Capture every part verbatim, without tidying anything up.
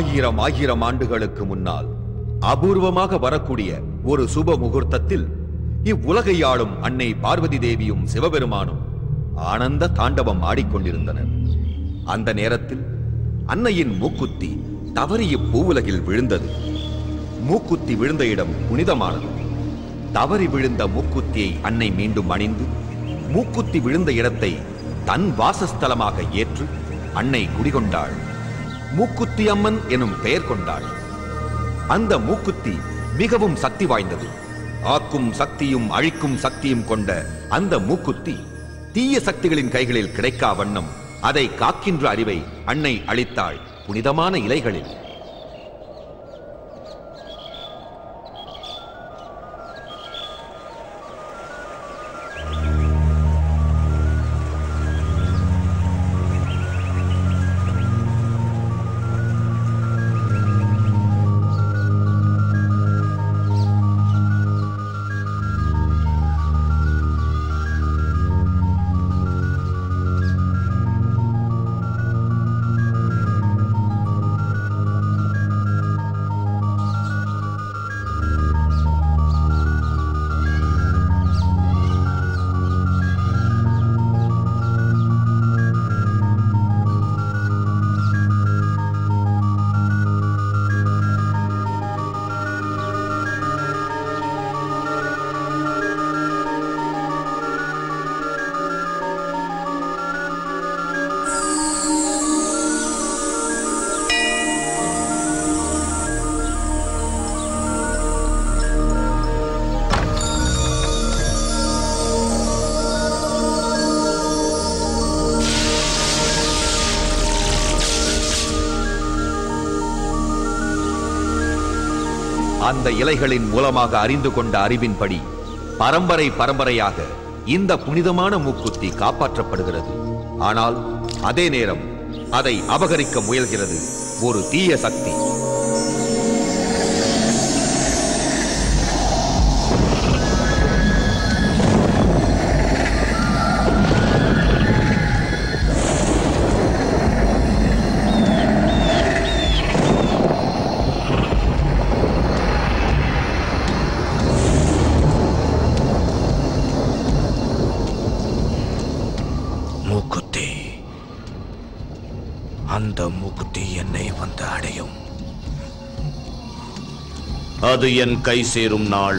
ஆயிரம் ஆயிரம் ஆண்டுகளுக்கு முன்னால் அபூர்வமாக வரக்கூடிய ஒரு சுப முகூர்த்தத்தில் இவ்வுலகை ஆளும் அன்னை பார்வதி தேவியும் சிவபெருமானும் ஆனந்த தாண்டவம் ஆடிக்கொண்டிருந்தனர். அந்த நேரத்தில் அன்னையின் மூக்குத்தி தவறி இப்பூவுலகில் விழுந்தது. மூக்குத்தி விழுந்த இடம் புனிதமானது. தவறி விழுந்த மூக்குத்தியை அன்னை மீண்டும் அணிந்து மூக்குத்தி விழுந்த இடத்தை தன் வாசஸ்தலமாக ஏற்று அன்னை குடிகொண்டாள். மூக்குத்தி அம்மன் எனும் பெயர் கொண்டாள். அந்த மூக்குத்தி மிகவும் சக்தி வாய்ந்தது. ஆக்கும் சக்தியும் அழிக்கும் சக்தியும் கொண்ட அந்த மூக்குத்தி தீய சக்திகளின் கைகளில் கிடைக்கா வண்ணம் அதை காக்கின்ற அறிவை அன்னை அளித்தாள் புனிதமான இலைகளில். அந்த இலைகளின் மூலமாக அறிந்து கொண்ட அறிவின்படி பரம்பரை பரம்பரையாக இந்த புனிதமான மூக்குத்தி காப்பாற்றப்படுகிறது. ஆனால் அதே நேரம் அதை அபகரிக்க முயல்கிறது ஒரு தீய சக்தி. அந்த மூக்குத்தி என்னை வந்து அடையும். அது என் கை சேரும் நாள்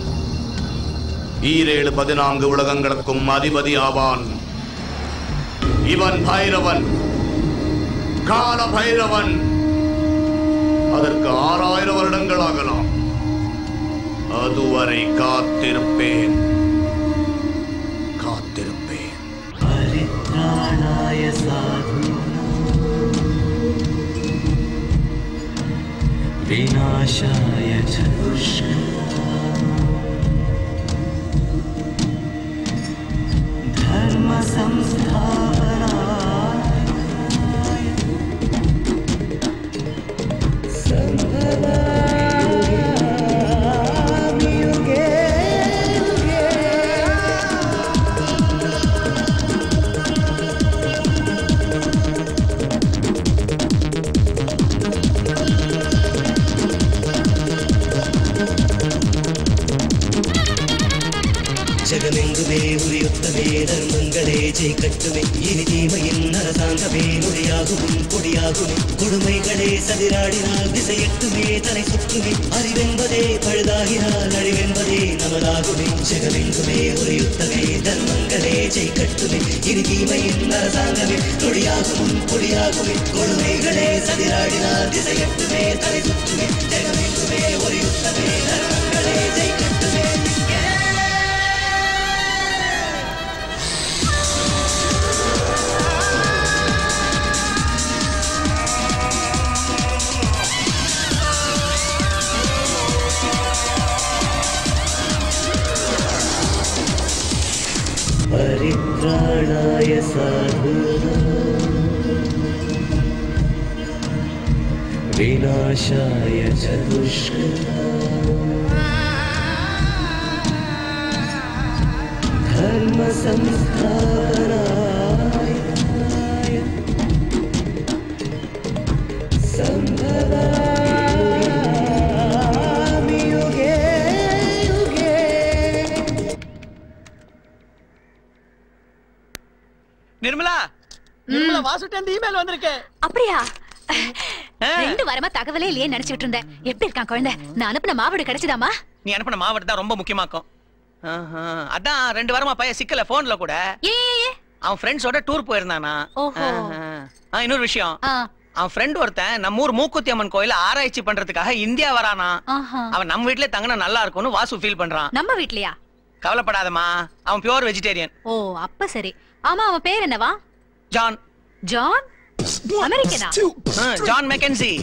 ஈரேழு பதினான்கு உலகங்களுக்கும் அதிபதி ஆவான். இவன் பைரவன், கால பைரவன். அதற்கு ஆறாயிரம் வருடங்கள் ஆகலாம். அதுவரை காத்திருப்பேன் காத்திருப்பேன். பரித்ராணாய சாது विनाशाय च धर्म संस्थापनाय संभवामि युगे युगे. ஜகமெங்குமே உரியுத்தமே தர்மங்களே ஜெய் கட்டுமே. இனி தீமையின் அரசாங்கமே நொடியாகுமே பொடியாகுமே. கொடுமைகளே சதிராடினால் திசையெட்டுமே தலை சுற்றுமே. அறிவென்பதே பழுதாகினால் அழிவென்பதே நமதாகுமே. ஜகமெங்குமே உரியுத்தமே தர்மங்களே ஜெய் கட்டுமே. இனி தீமையின் அரசாங்கமே நொடியாகுமே பொடியாகுமே. கொடுமைகளே சதிராடினால் திசையெட்டுமே தலை சுற்றுமே. ஜகமெங்குமே உரியுத்தமே தர்மங்களே ஜெய் கட்டுமே. परित्राणाय साधूनां विनाशाय च दुष्कृतां धर्म संस्थापनाय संभवामि வாசுட்ட அந்த இமெயில் வந்திருக்கு. அப்படியா? ரெண்டு வாரமா தகவலே இல்லையே நினைச்சிட்டு இருந்தேன். எப்படி இருக்கான் குழந்தை? நான் அனுப்புன மாவடு கிடைச்சதாமா? நீ அனுப்புன மாவடு தான் ரொம்ப முக்கியமாக்கும். அதான் ரெண்டு வாரமா பையன் சிக்கல போன்ல கூட. ஏ அவன் ஃப்ரெண்ட்ஸோட டூர் போயிருந்தானா. ஓஹோ. இன்னொரு விஷயம், அவன் ஃப்ரெண்ட் ஒருத்தன் நம்ம ஊர் மூக்குத்தி அம்மன் கோயில ஆராய்ச்சி பண்றதுக்காக இந்தியா வரானா. அவன் நம்ம வீட்லயே தங்கினா நல்லா இருக்கும்னு வாசு ஃபீல் பண்றான். நம்ம வீட்லயா? கவலைப்படாதமா, அவன் பியூர் வெஜிடேரியன். ஓ அப்ப சரி. ஆமா அவன் பேர் என்னவா? ஜான். ஜான்? அமெரிக்கனா? John Mackenzie.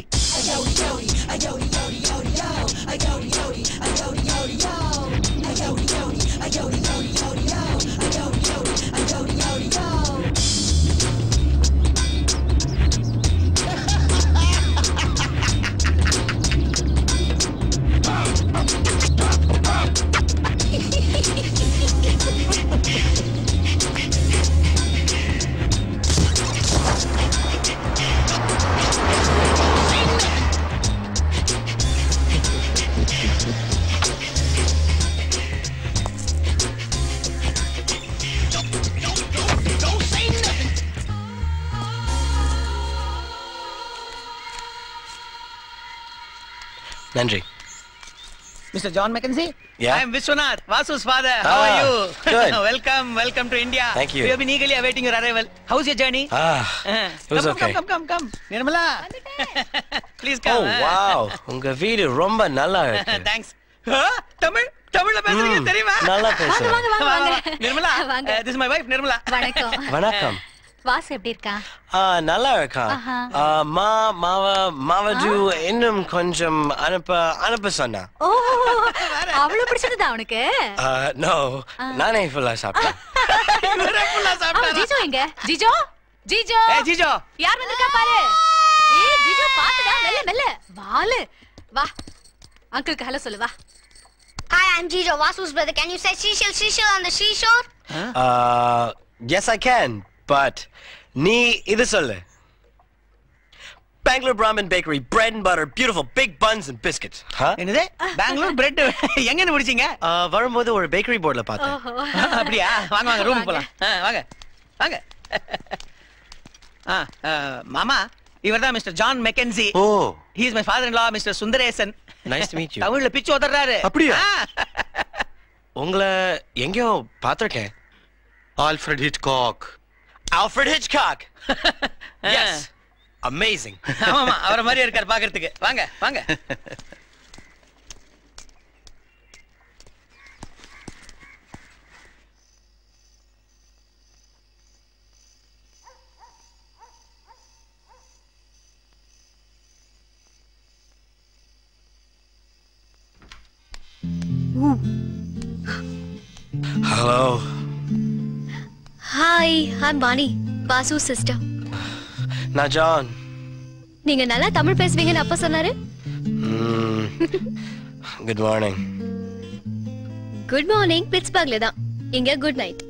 Nandri. Mister John Mackenzie? Yeah. I am Vishwanath, Vasu's father. How ah, are you? Good. welcome, welcome to India. Thank you. We have been eagerly awaiting your arrival. How's your journey? Ah, uh, it was come, okay. Come, come, come, come. Nirmala. Please come. Oh, wow. Unga veedu romba nalla irukku. Thanks. Tamil? Tamilல பேசுறீங்க தெரியுமா? நல்லா பேசுறேன். வாங்க வாங்க வாங்க. Nirmala. This is my wife, Nirmala. வணக்கம். வணக்கம். வாசு எப்படி இருக்கா? ஆ நல்லா இருக்கா. மா மாவா மாவஜு இன்னும் கொஞ்சம் அனுப்ப அனுப்ப சொன்னா. ஓ அவ்வளவு பிடிச்சதா உனக்கு? நோ நானே ஃபுல்லா சாப்பிட்டேன். இவரே ஃபுல்லா சாப்பிட்டாரா? ஜிஜோ எங்க? ஜிஜோ? ஜிஜோ? ஏய் ஜிஜோ. யார் வந்திருக்கா பாரு. ஏய் ஜிஜோ பாத்துடா மெல்ல மெல்ல. வாலு. வா. அங்கிளுக்கு ஹலோ சொல்லு வா. Hi, I'm Jijo, Vasu's brother. Can you say seashell, seashell on the seashore? Huh? Uh, yes, I can, but nee idu sollu. Bangalore Brahmin Bakery, bread and butter, beautiful big buns and biscuits. Huh? என்னது? Bangalore bread எங்க இருந்து முடிச்சீங்க? Uh, வரும்போது ஒரு bakery போர்டுல பார்த்தேன். அப்படியா? வாங்க வாங்க ரூம் போலாம். வாங்க. வாங்க. ஆ மாமா இவர்தான் mister John Mackenzie. Oh. He is my father-in-law, Mister Sundaresan. Nice to meet you. தமிழ்ல பிச்சு ஓதறாரு. அப்படியா? உங்களை எங்கயோ பாத்திருக்கேன். Alfred Hitchcock. Alfred Hitchcock. Yes. Amazing. ஆமாமா அவர மாதிரியே இருக்கார் பார்க்கிறதுக்கு. வாங்க வாங்க. Hello. Hi, I'm Vani, Vasu's sister. நான் ஜான். நீங்க நல்லா தமிழ் பேசுவீங்கன்னு அப்பா சொன்னாரு. Good morning. Good morning, பிட்ஸ்பர்க்ல தான். இங்க good night.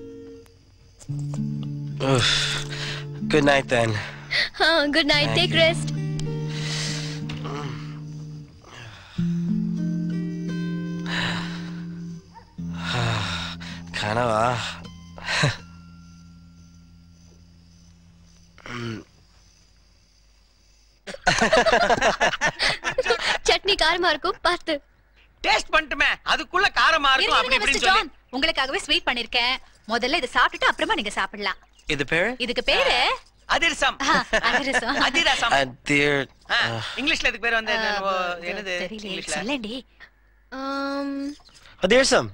Good night then. Uh, good night, take rest. கனவா? சட்னி காரமா இருக்கும் பார்த்து. டேஸ்ட் பண்ணிட்டுமே அதுக்குள்ள காரமா இருக்கும் அப்படி இப்படி சொல்லி. உங்களுக்காகவே ஸ்வீட் பண்ணிருக்கேன். முதல்ல இத சாப்பிட்டுட்டு அப்புறமா நீங்க சாப்பிடலாம். இது பேரு? இதுக்கு பேரு அதிரசம். அதிரசம். அதிரசம். அதிர் இங்கிலீஷ்ல இதுக்கு பேர் வந்து என்னது? இங்கிலீஷ்ல சொல்லேண்டி. um அதிரசம்.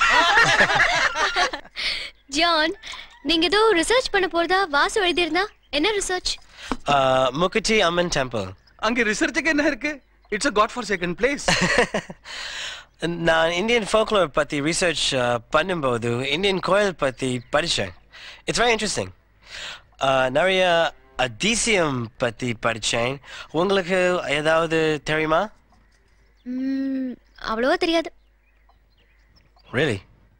ஜான் நீங்க ஏதோ ரிசர்ச் பண்ண போறதா வாசு எழுதிருந்தா. என்ன ரிசர்ச்? முக்குச்சி அம்மன் டெம்பிள். அங்க ரிசர்ச்சுக்கு என்ன இருக்கு? It's a god forsaken place. நான் இந்தியன் folklore பத்தி ரிசர்ச் பண்ணும்போது இந்தியன் கோயில் பத்தி படிச்சேன். It's very interesting. நிறைய அதிசயம் பத்தி படிச்சேன். உங்களுக்கு ஏதாவது தெரியுமா? அவ்வளவா தெரியாது. Really?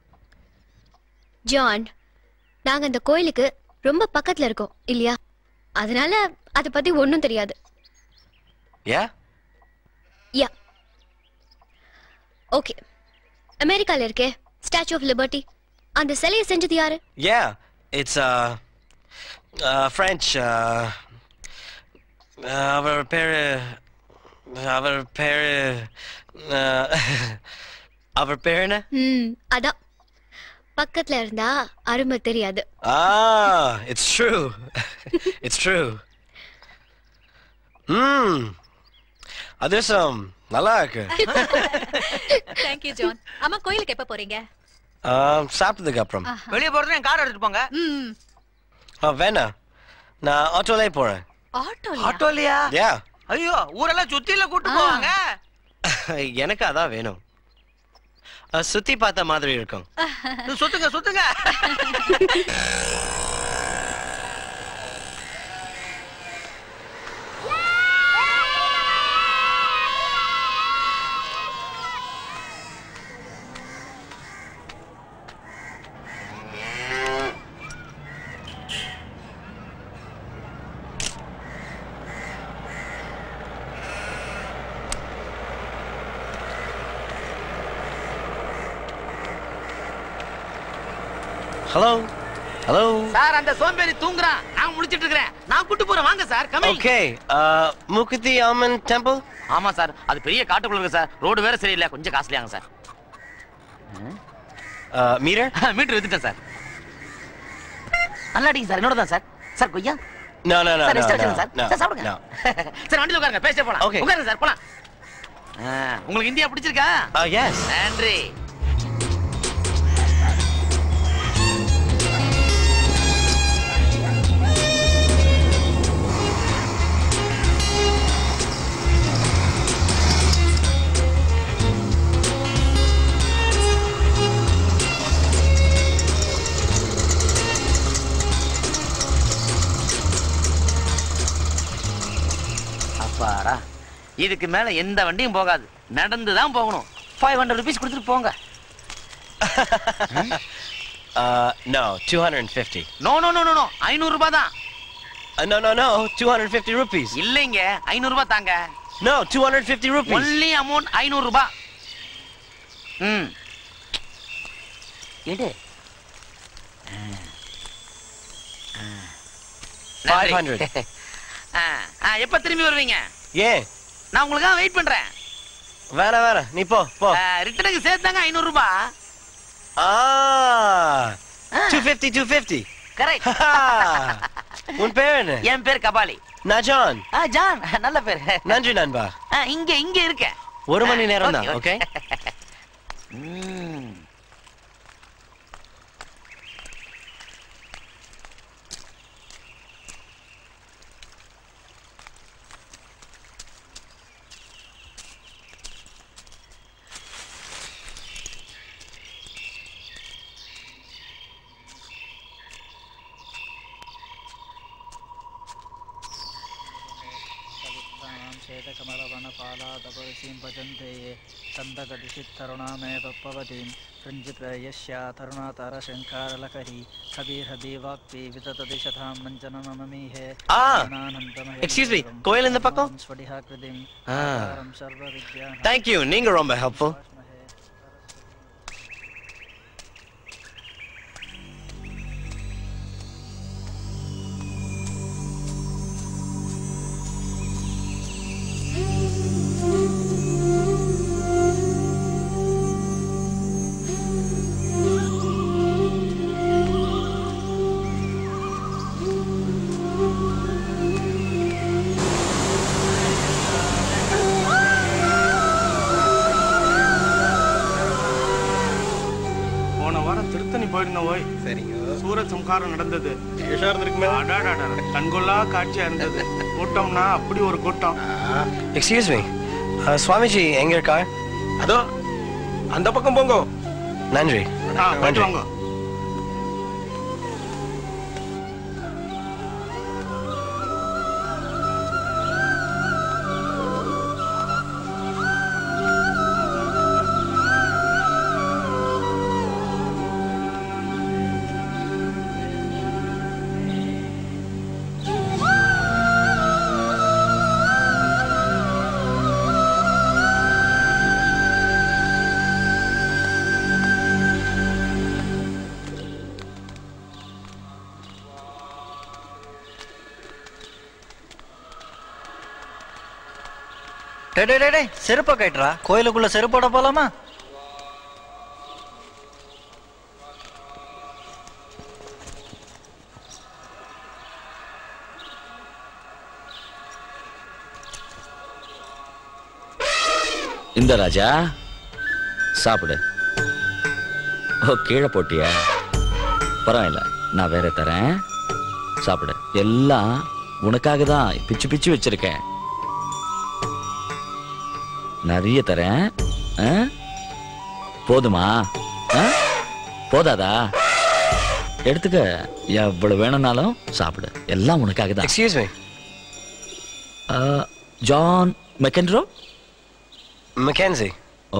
ஜான் நாங்க இந்த கோயிலுக்கு ரொம்ப பக்கத்துல இருக்கோம் இல்லையா? அதனால அத பத்தி ஒண்ணும் தெரியாது. Yeah? Yeah. Okay. அமெரிக்கால இருக்கே ஸ்டாச்சு ஆஃப் லிபர்ட்டி. அந்த சிலையை செஞ்சது யாரு? Yeah, it's uh French. அவர் பேரு அவர் பேரு அவர் பேரு என்ன? ம் அதான் பக்கத்துல இருந்தா அருமை தெரியாது. Ah, it's true. It's true. ம் அதிர்ஷ்டம் நல்லா இருக்கு. Thank you John. அம்மா கோயிலுக்கு எப்ப போறீங்க? சாப்பிட்டதுக்கு அப்புறம். வெளியே போறதுன்னா கார் எடுத்துட்டு போங்க. ம் வேணா நான் ஆட்டோலே போறேன். ஆட்டோலயா? ஆட்டோலயா? யா. ஐயோ ஊரெல்லாம் சுத்தில கூட்டி போவாங்க. எனக்கு அதான் வேணும். சுத்தி பார்த்த மாதிரி இருக்கும். சுத்துங்க சுத்துங்க. ஹலோ ஹலோ சார் அந்த சோம்பேறி தூங்குறான். நான் முழிச்சிட்டு இருக்கேன். நான் கூட்டி போறேன் வாங்க சார். Come okay. மூக்குத்தி அம்மன் டெம்பிள். ஆமா சார் அது பெரிய காட்டுக்குள்ள இருக்கு சார். ரோடு வேற சரியில்லை. கொஞ்சம் காஸ்ட்லியாங்க சார். மீட்டர் மீட்டர் வித்துட்டேன் சார். நல்லா அடிங்க சார். என்னோட தான் சார். சார் கொய்யா. No no no sir rest எடுங்க சார். நோ சார் சாப்பிடுங்க. சார் வண்டில உட்காருங்க. பேச போலாம். Okay. உட்காருங்க சார் போலாம். உங்களுக்கு இந்தியா பிடிச்சிருக்கா? எஸ். நன்றி. அப்பாடா இதுக்கு மேல எந்த வண்டியும் போகாது. நடந்து தான் போகணும். five hundred rupees கொடுத்துட்டு போங்க. No two hundred fifty. No no no no ஐநூறு ரூபாய் தான். No no no two hundred fifty rupees. இல்லைங்க ஐநூறு ரூபாய் தாங்க. No two hundred fifty rupees. only amount ஐநூறு ரூபாய். ம் எடு. five hundred. எப்ப திரும்பி வருவீங்க? ஏன் நான் உங்களுக்காக வெயிட் பண்றேன். வேற வேற நீ போ போ. ரிட்டனுக்கு சேர்த்தாங்க ஐநூறு ரூபாய். ஆ two fifty two fifty. Correct. உன் பேர் என்ன? என் பேர் கபாலி. நான் ஜான். ஆ ஜான் நல்ல பேர். நன்றி நண்பா. இங்க இங்க இருக்க. ஒரு மணி நேரம் தான். ஓகே. कमलवनपालादपरिसीं भजन्ते ये छन्दगदिशितरुणामेवपवतीं रञ्जितयस्या तरुणातारशङ्कारलकरी कबीरदीवाक्पी विततदिशतां मञ्जनममीहे ஆனந்தமய. எக்ஸ்கியூஸ் மீ கோயில் இந்த பக்கம். स्फटिकाकृतिं सर्वविद्या. Thank you. நீங்க ரொம்ப ஹெல்ப்ஃபுல். சூரத் சம்காரம் நடந்தது. கண்கொள்ளா காட்சியா இருந்தது. கூட்டம்னா அப்படி ஒரு கூட்டம். எக்ஸ்கியூஸ் மீ சுவாமிஜி எங்க இருக்கா? அதோ அந்த பக்கம் போங்க. நன்றி. வாங்க. டே டே டே செருப்பா கைட்றா. கோயிலுக்குள்ள செருப்போட போலாமா? இந்த ராஜா சாப்பிடு. ஓ கீழே போட்டியா? பரவாயில்ல, நான் வேற தரேன், சாப்பிடு. எல்லாம் உனக்காக தான் பிச்சு பிச்சு வச்சிருக்கேன். நிறைய தரேன். போதுமா? போதாதா? எடுத்துக்க, எவ்வளவு வேணும்னாலும் சாப்பிடு. எல்லாம் உனக்காக தான். Excuse me. John McEnroe? Mackenzie. ஓ,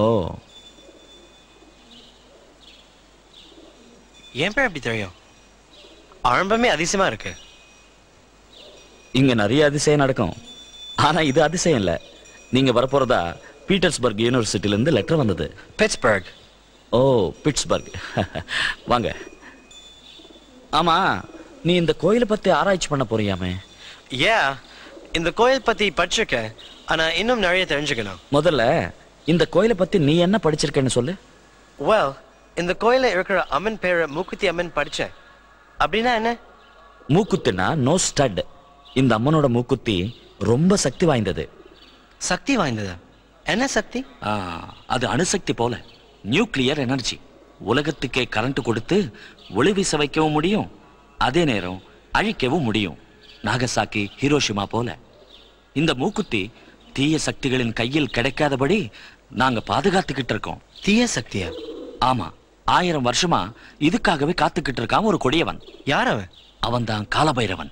ஏன் பேர் எப்படி தெரியும்? ஆரம்பமே அதிசயமா இருக்கு. இங்க நிறைய அதிசயம் நடக்கும், ஆனா இது அதிசயம் இல்ல. நீங்க வரப்போறதா பீட்டர்ஸ்பர்க் யூனிவர்சிட்டில இருந்து லெட்டர் வந்தது. பிட்ஸ்பர்க். ஓ பிட்ஸ்பர்க். வாங்க. ஆமா, நீ இந்த கோயிலை பத்தி ஆராய்ச்சி பண்ண போறியாமே? ஏ, இந்த கோயில் பத்தி படிச்சிருக்கேன், ஆனா இன்னும் நிறைய தெரிஞ்சுக்கணும். முதல்ல இந்த கோயிலை பத்தி நீ என்ன படிச்சிருக்கேன்னு சொல்லு. வெல், இந்த கோயில இருக்கிற அம்மன் பேரு மூக்குத்தி அம்மன் படிச்சேன். அப்படின்னா என்ன? மூக்குத்தினா நோ ஸ்டட். இந்த அம்மனோட மூக்குத்தி ரொம்ப சக்தி வாய்ந்தது. சக்தி வாய்ந்தது? என்ன சக்தி? அது அணுசக்தி போல, நியூக்ளியர் எனர்ஜி. உலகத்துக்கே கரண்ட் கொடுத்து ஒளி வீச வைக்கவும் முடியும், அதே நேரம் அழிக்கவும் முடியும். நாகசாக்கி, ஹிரோஷிமா போல. இந்த மூக்குத்தி தீய சக்திகளின் கையில் கிடைக்காதபடி நாங்க பாதுகாத்துக்கிட்டு இருக்கோம். தீய சக்தியா? ஆமா, ஆயிரம் வருஷமா இதுக்காகவே காத்துக்கிட்டு இருக்கான் ஒரு கொடியவன். யார் அவன்? அவன் தான் காலபைரவன்.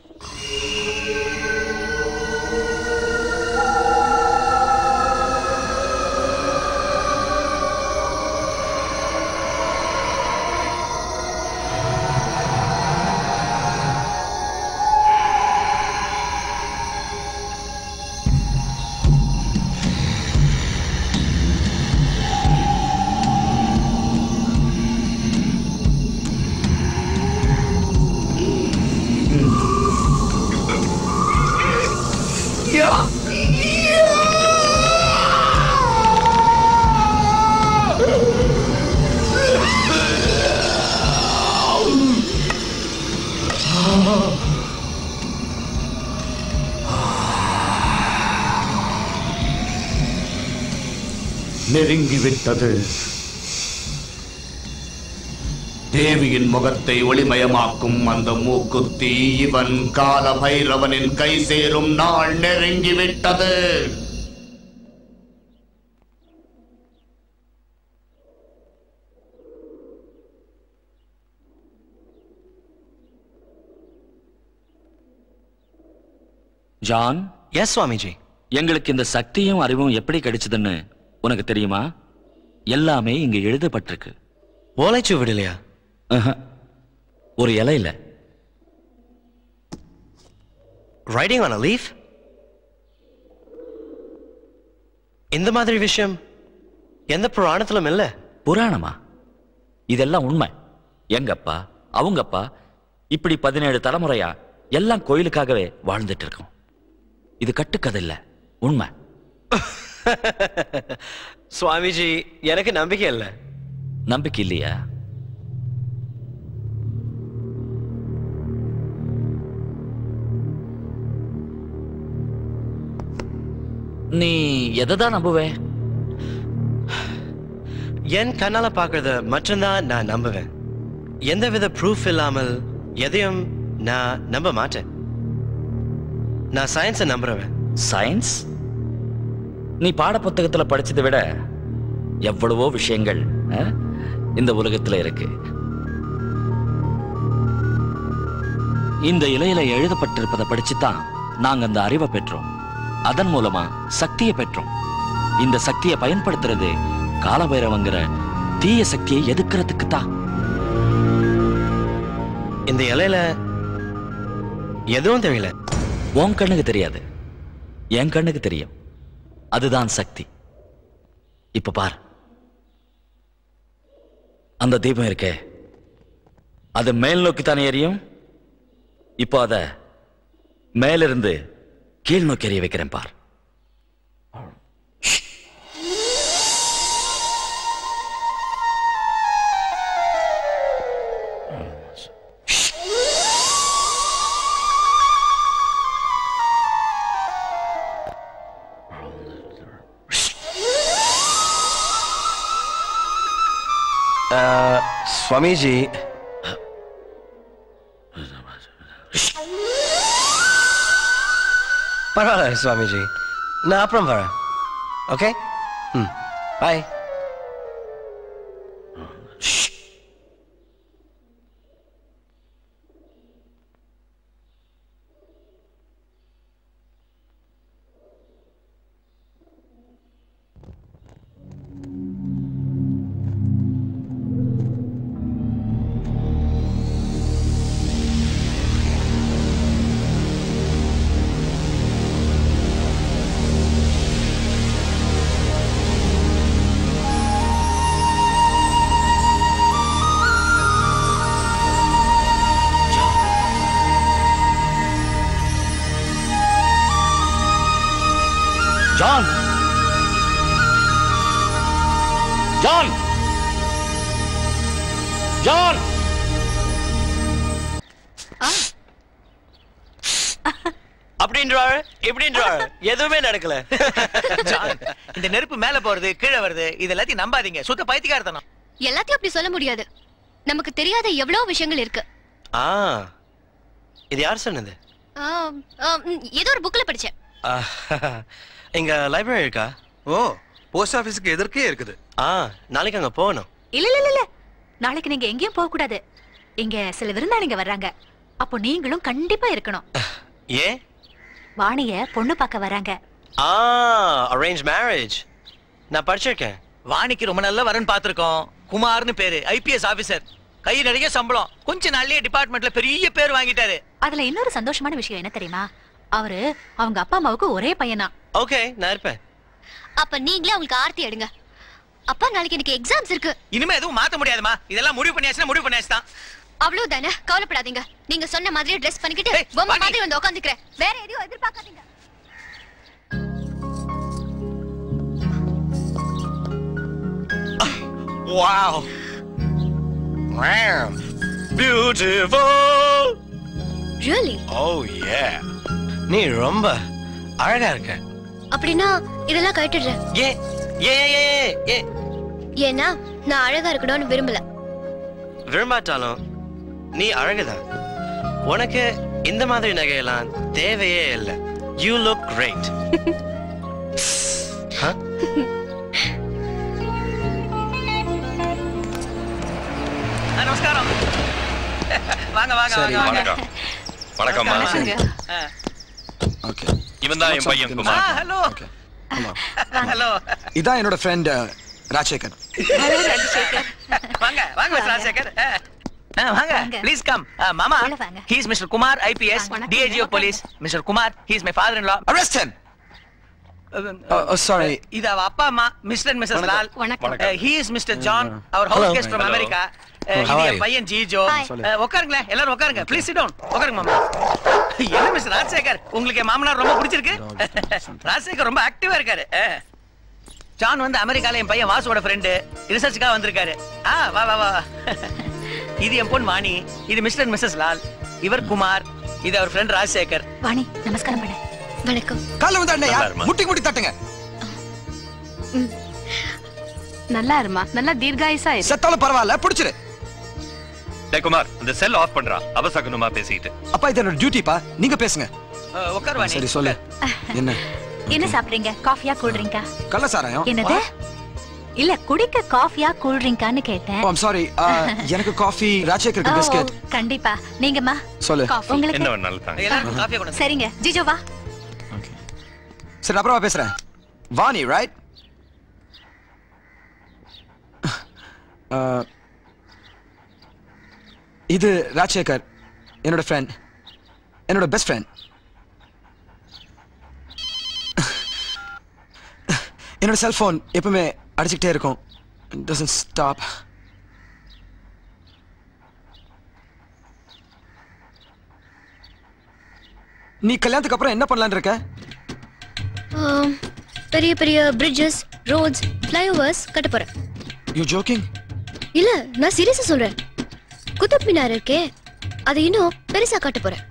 நெருங்கிவிட்டது. தேவியின் முகத்தை ஒளிமயமாக்கும் அந்த மூக்குத்தி இவன் கால பைரவனின் கை சேரும் நாள் நெருங்கிவிட்டது. ஜான். எஸ் சுவாமிஜி. எங்களுக்கு இந்த சக்தியும் அறிவும் எப்படி கிடைச்சதுன்னு உனக்கு தெரியுமா? எல்லாமே இங்க எழுதப்பட்டிருக்கு. ஓலைச்சுவடிலையா? ஒரு இலையில. Writing on a leaf? இந்த மாதிரி விஷயம் எந்த புராணத்திலும் இல்ல. புராணமா? இதெல்லாம் உண்மை. எங்கப்பா அவங்கப்பா இப்படி பதினேழு தலைமுறையா எல்லாம் கோயிலுக்காகவே வாழ்ந்துட்டு இருக்கோம். இது கட்டுக்கதை இல்ல, உண்மை. சுவாமிஜி, எனக்கு நம்பிக்கை இல்ல. நம்பிக்கை இல்லையா? நீ எதைதான் நம்புவே? என் கண்ணால பாக்குறத மட்டும்தான் நான் நம்புவேன். எந்தவித ப்ரூஃப் இல்லாமல் எதையும் நான் நம்ப மாட்டேன். நான் சயின்ஸை நம்புறவன். சயின்ஸ்? நீ பாட புத்தகத்துல படிச்சதை விட எவ்வளவோ விஷயங்கள் இந்த உலகத்துல இருக்கு. இந்த இலையில எழுதப்பட்டிருப்பதை படிச்சுதான் நாங்க அந்த அறிவை பெற்றோம். அதன் மூலமா சக்தியை பெற்றோம். இந்த சக்தியை பயன்படுத்துறது காலபைரவங்கிற தீய சக்தியை எதிர்க்கிறதுக்கு தான். இந்த இலையில எதுவும் தெரியல. உன் கண்ணுக்கு தெரியாது, என் கண்ணுக்கு தெரியும். அதுதான் சக்தி. இப்ப பார், அந்த தீபம் இருக்கே, அது மேல் நோக்கி தானே எரியும். இப்போ அத மேலிருந்து கீழ் நோக்கி எரிய வைக்கிறேன் பார். சுவாமிஜி பரவாயில்ல சுவாமிஜி, நான் அப்புறம் வரேன். ஓகே, ம், பாய். John! John! John! அப்படின்றாரு இப்படின்றாரு, எதுவுமே நடக்கல. இந்த நெருப்பு மேல போறது கீழே வருது, இது எல்லாத்தையும் நம்பாதீங்க, சுத்த பைத்தியக்காரத்தனம். எல்லாத்தையும் அப்படி சொல்ல முடியாது. நமக்கு தெரியாத எவ்வளவு விஷயங்கள் இருக்கு. ஆ, இது யார் சொன்னது? ஏதோ ஒரு புக்ல படிச்சேன். இங்க லைப்ரரி இருக்கா? ஓ, போஸ்ட் ஆபீஸ்க்கு எதிர்க்கே இருக்குது. ஆ, நாளைக்கு அங்க போகணும். இல்ல இல்ல இல்ல, நாளைக்கு நீங்க எங்கேயும் போக கூடாது. இங்க சில விருந்தாளிங்க வர்றாங்க, அப்போ நீங்களும் கண்டிப்பா இருக்கணும். ஏ? வாணிய பொண்ணு பார்க்க வராங்க. ஆ, அரேஞ்ச் மேரேஜ். நான் படிச்சிருக்கேன். வாணிக்கு ரொம்ப நல்ல வரன் பார்த்திருக்கோம். குமார்னு பேரு, ஐபிஎஸ் ஆபீசர், கை நிறைய சம்பளம், கொஞ்ச நாள்லயே டிபார்ட்மெண்ட்ல பெரிய பேர் வாங்கிட்டாரு. அதுல இன்னொரு சந்தோஷமான விஷயம் என்ன தெரியுமா? அவரு அவங்க அப்பா அம்மாவுக்கு ஒரே பையனா. ஓகே, நான் இருப்பேன். அப்ப நீங்களே உங்களுக்கு ஆர்த்தி எடுங்க. அப்பா, நாளைக்கு எனக்கு எக்ஸாம்ஸ் இருக்கு. இனிமே எதுவும் மாத்த முடியாதுமா, இதெல்லாம் முடிவு பண்ணியாச்சுன்னா முடிவு பண்ணியாச்சு தான். அவ்வளவுதானே, கவலைப்படாதீங்க. நீங்க சொன்ன மாதிரி ட்ரெஸ் பண்ணிக்கிட்டு பொம்மை மாதிரி வந்து உட்காந்துக்கிறேன். வேற எதையும் எதிர்பார்க்காதீங்க. Wow. Wow. Beautiful. Really? Oh yeah. நீ ரொம்ப அழகா இருக்க. அப்படினா இதெல்லாம் கட்டிடுறேன். ஏ ஏ ஏ ஏ ஏன்னா நான் அழகா இருக்கணும்னு விரும்பல. விரும்பாட்டாலும் நீ அழகுதான். உனக்கு இந்த மாதிரி நகையெல்லாம் தேவையே இல்லை. You look great. Huh? நமஸ்காரம். வாங்க வாங்க வாங்க. வணக்கம். வணக்கம்மா. ஓகே. இவன் தான் என் பையன் Kumar. Hello. Okay. Hello. Hello. இதான் என்னோட ஃப்ரெண்ட் ராஜசேகர். ஹலோ ராஜசேகர். வாங்க வாங்க மிஸ்டர் ராஜசேகர். வாங்க. Please come. மாமா, he is Mister Kumar, I P S, D I G of Police. Mister Kumar, he is my father-in-law. Arrest him. Oh, sorry. இது அவ அப்பா அம்மா, mister and Mrs Lal. He is Mister John, our house guest from America. இது என் பையன் ஜீஜோ. உட்காருங்க, எல்லாரும் உட்காருங்க. Please sit down. உட்காருங்க மாமா. என்ன மிஸ்டர் ராஜசேகர், உங்களுக்கு என் மாமனார் ரொம்ப பிடிச்சிருக்கு? ராஜசேகர் ரொம்ப ஆக்டிவா இருக்காரு. ஜான் வந்து அமெரிக்கால என் பையன் வாசுவோட ஃப்ரெண்டு, ரிசர்ச்சுக்காக வந்திருக்காரு. ஆ, வா வா வா. இது என் பொண்ணு வாணி, இது மிஸ்டர் அண்ட் மிஸ்ஸஸ் லால், இவர் குமார், இது அவர் ஃப்ரெண்ட் ராஜசேகர். வாணி, நமஸ்காரம் மேடம். வணக்கம். கால்ல வந்து அண்ணையா முட்டி முட்டி தட்டுங்க. நல்லா இருமா, நல்லா தீர்காயுசா இரு. செத்தாலும் பரவாயில்ல, புடிச்சிரு. டேய் குமார், அந்த செல் ஆஃப் பண்றா, அவசகுனமா பேசிட்டு. அப்பா, இது என்னோட டியூட்டிப்பா, நீங்க பேசுங்க. உட்கார் வாணி. சரி சொல்லு. என்ன என்ன சாப்பிடுறீங்க? காஃபியா கூல் ட்ரிங்கா? கள்ள சாராயம். என்னது? இல்ல, குடிக்க காஃபியா கூல் ட்ரிங்கான்னு கேட்டேன். ஓ, ஐம் சாரி. எனக்கு காஃபி, ராஜசேகருக்கு பிஸ்கட். கண்டிப்பா. நீங்கம்மா? சொல்லு. உங்களுக்கு என்ன வேணாலும் தாங்க. எல்லாரும் காஃபி கொண்டு. சரிங்க, ஜிஜோ வா. ஓகே. சரி, அப்புறமா பேசுறேன். வாணி, ரைட்? இது ராஜசேகர், என்னோட ஃப்ரெண்ட், என்னோட பெஸ்ட் ஃப்ரெண்ட். என்னோட செல்போன் எப்பவுமே அடிச்சுக்கிட்டே இருக்கும். It doesn't stop. நீ கல்யாணத்துக்கு அப்புறம் என்ன பண்ணலாம்னு இருக்க? பெரிய பெரிய bridges, roads, flyovers கட்ட போறேன். You joking? இல்ல, நான் சீரியஸா சொல்றேன். குதுப் மினார் இருக்கே, அதை இன்னும் பெருசா கட்ட போறேன்.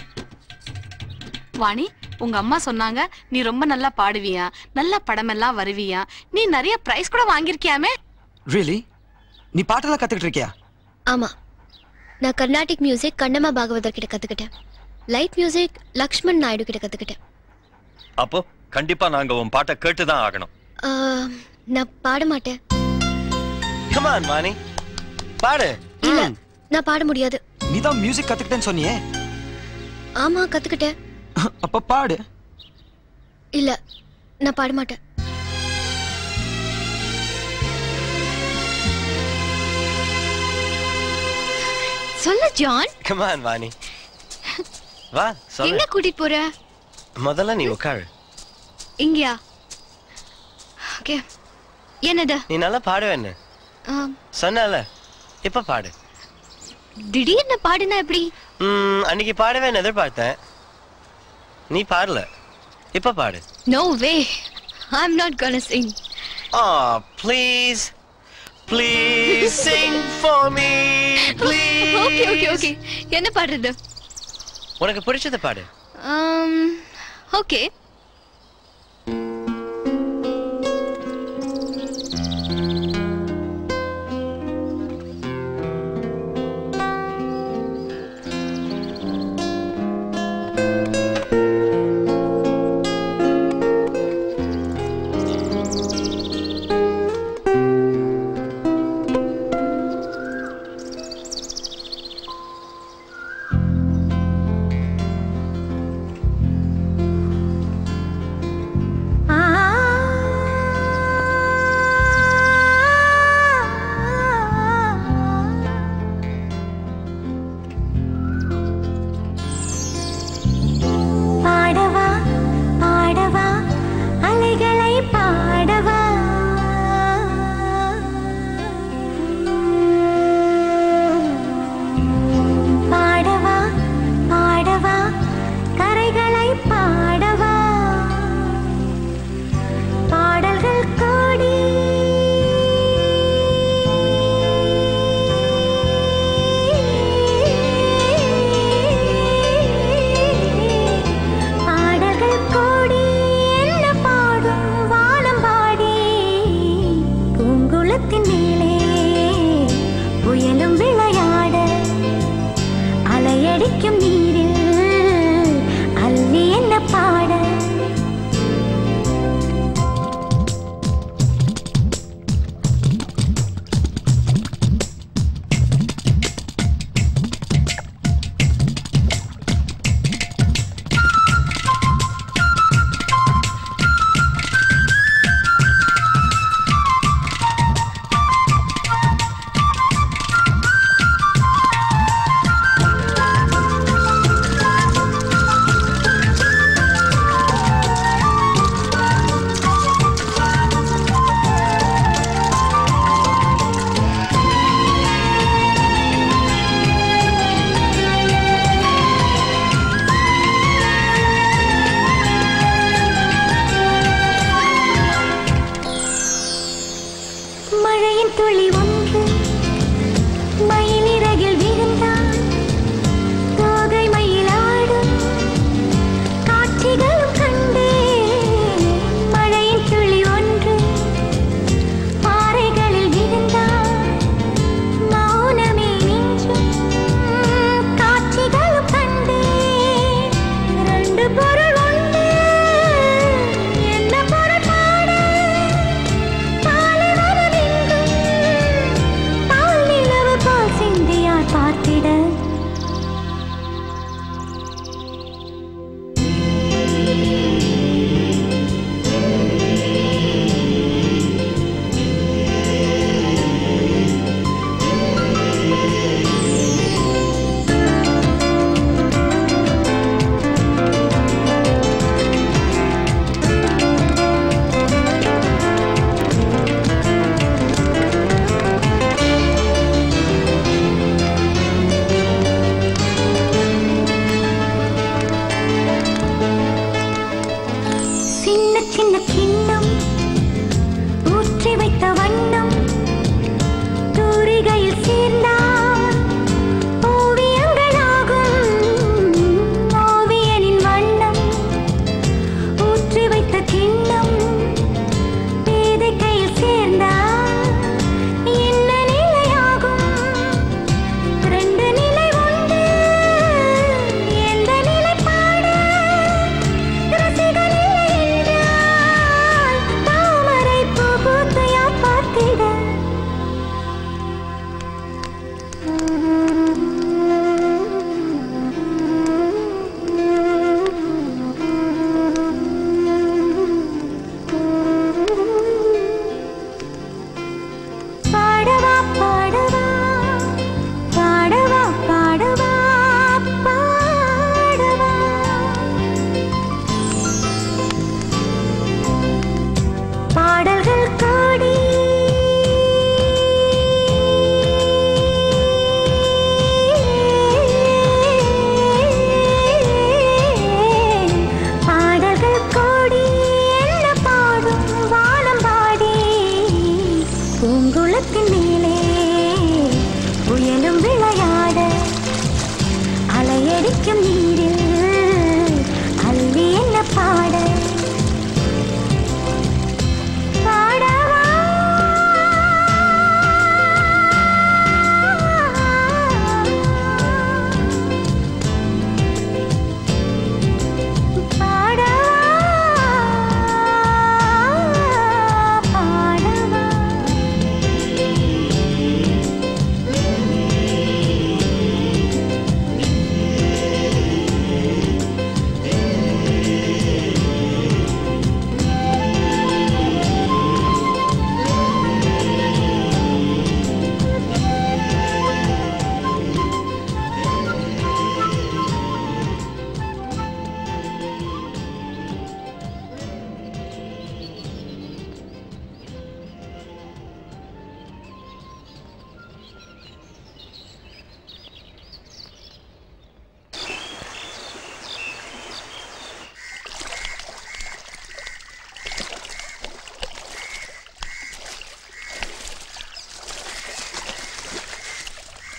வாணி, உங்க அம்மா சொன்னாங்க நீ ரொம்ப நல்லா பாடுவியா, நல்ல படம் எல்லாம் வருவியா, நீ நிறைய பிரைஸ் கூட வாங்கிருக்கியாமே. Really? நீ பாட்டெல்லாம் கத்துக்கிட்டு இருக்கியா? ஆமா, நான் கர்நாடிக் மியூசிக் கண்ணம்மா பாகவதர் கிட்ட கத்துக்கிட்டேன். லைட் மியூசிக் லக்ஷ்மண் நாயுடு கிட்ட கத்துக்கிட்டேன். அப்போ கண்டிப்பா நாங்க உன் பாட்டை கேட்டுதான் ஆகணும். நான் பாட மாட்டேன். Come on, Vani. பாடு. இல்ல, நான் பாட முடியாது. நீ தான் மியூசிக் கத்துக்கிட்டேன்னு சொன்னியே. ஆமா, கத்துக்கிட்டேன். அப்ப பாடு. இல்ல, நான் பாட மாட்டேன். சொல்லு ஜான். Come on, Vani. வா, சொல்லு. எங்க கூட்டிட்டு போற? முதல்ல நீ உட்காரு. இங்கயா? ஓகே. என்னது? நீ நல்லா பாடுவேன்னு சொன்னால, இப்ப பாடு. திடீர்னு பாடுனா எப்படி? அன்னைக்கு பாடுவேன்னு எதிர்பார்த்தேன், நீ பாடல. இப்ப பாடு. No way. I'm not gonna sing. Oh, please. Please sing for me. Please. Okay, okay, okay. என்ன பாடுறது? உனக்கு பிடிச்சத பாடு. Um, okay.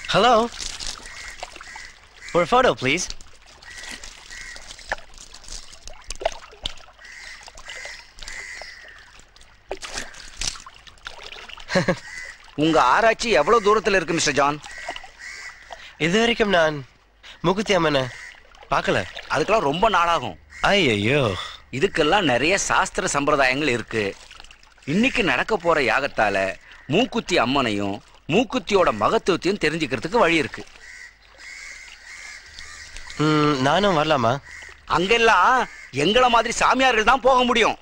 ஹலோ, ஒரு ஃபோட்டோ ப்ளீஸ். உங்க ஆராய்ச்சி எவ்வளவு தூரத்தில் இருக்கு மிஸ்டர் ஜான்? இது வரைக்கும் நான் முகுத்தி அம்மனை பார்க்கல. அதுக்கெல்லாம் ரொம்ப நாளாகும். ஐயோ, இதுக்கெல்லாம் நிறைய சாஸ்திர சம்பிரதாயங்கள் இருக்கு. இன்னைக்கு நடக்க போற யாகத்தால மூக்குத்தி அம்மனையும் மூக்குத்தியோட மகத்துவத்தையும் தெரிஞ்சுக்கிறதுக்கு வழி இருக்கு. நானும் வரலாமா? அங்கெல்லாம் எங்களை மாதிரி சாமியார்கள் தான் போக முடியும்.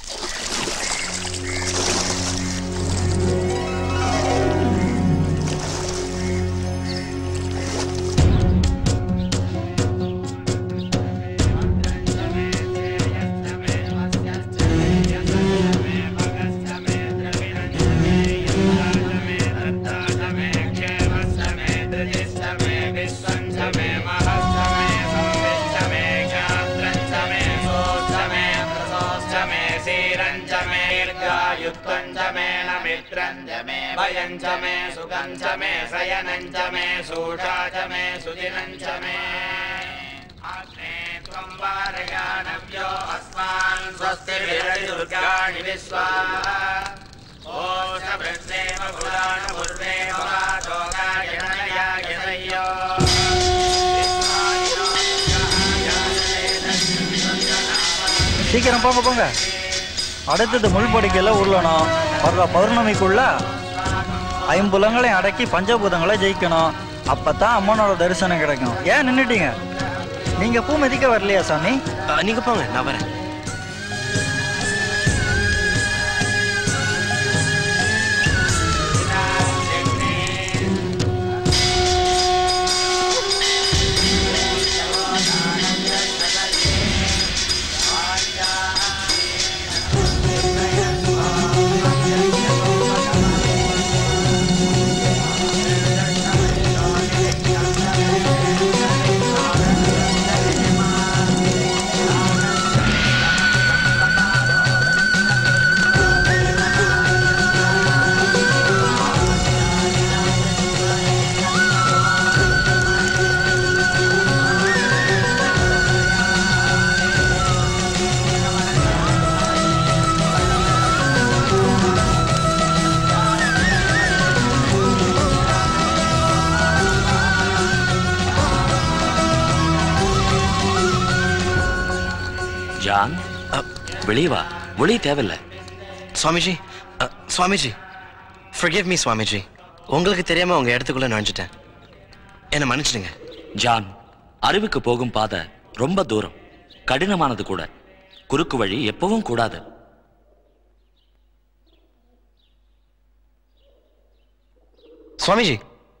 भयञ्च मे सुगञ्च मे शयनञ्च मे सूषाच मे सुदिनञ्च मे अग्ने त्वं वारयानव्यो अस्मान् स्वस्तिर्विरतिदुर्गाणि विश्वा ओषभृद्देव पुराणपूर्वे भवातोगाय नयाय नय्यो சீக்கிரம் போங்க போங்க. அடுத்தது முள்படிக்கையில் உருளணும். வர்ற பௌர்ணமிக்குள்ள ஐம்புலங்களையும் அடக்கி பஞ்சபூதங்களை ஜெயிக்கணும். அப்பதான் அம்மனோட தரிசனம் கிடைக்கும். ஏன் நின்றுட்டீங்க? நீங்க பூ மிதிக்க வரலையா சாமி? நீங்க போங்க, நான் வரேன். ஜான், வெளியே வா. ஒளி தேவையில்லை. Swamiji, Swamiji, forgive me Swamiji. உங்களுக்கு தெரியாம உங்க இடத்துக்குள்ள நுழைஞ்சிட்டேன். என்ன மன்னிச்சிடுங்க. ஜான், அறிவுக்கு போகும் பாதை ரொம்ப தூரம், கடினமானது கூட. குறுக்கு வழி எப்பவும் கூடாது. சுவாமிஜி,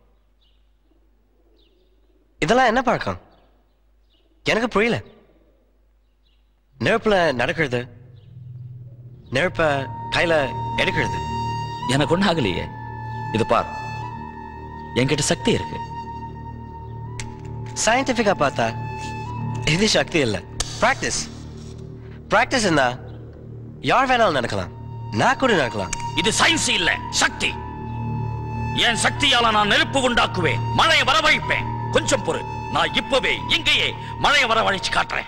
இதெல்லாம் என்ன பழக்கம்? எனக்கு புரியல. நெருப்புல நடக்கிறது, நெருப்ப கையில எடுக்கிறது. எனக்கு ஒண்ணு ஆகலையே. இது பார், என்கிட்ட சக்தி இருக்கு. சயின்டிபிக்கா பார்த்தா இது சக்தி இல்ல, பிராக்டிஸ். பிராக்டிஸ் இருந்தா யார் வேணாலும் நடக்கலாம், நான் கூட நடக்கலாம். இது சயின்ஸ் இல்ல, சக்தி. என் சக்தியால நான் நெருப்பு உண்டாக்குவேன், மழையை வரவழைப்பேன். கொஞ்சம் பொறு, நான் இப்பவே இங்கேயே மழையை வரவழைச்சு காட்டுறேன்.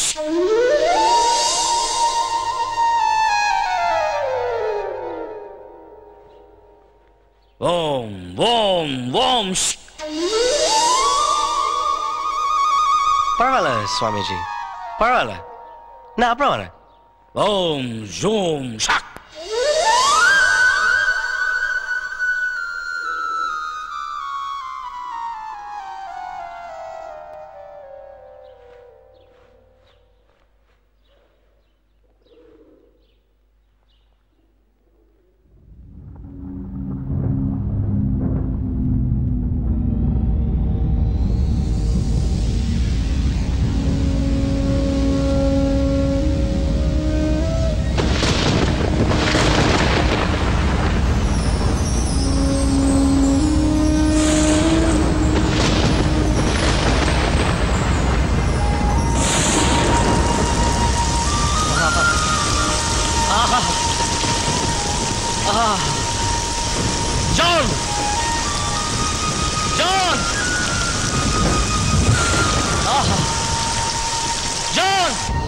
ஓம் ஓம் ஓம். பரவாயில்ல சுவாமிஜி, பரவாயில்ல, நான் அப்புறம் வரேன். ஓம் ஜோம் ஷாக்.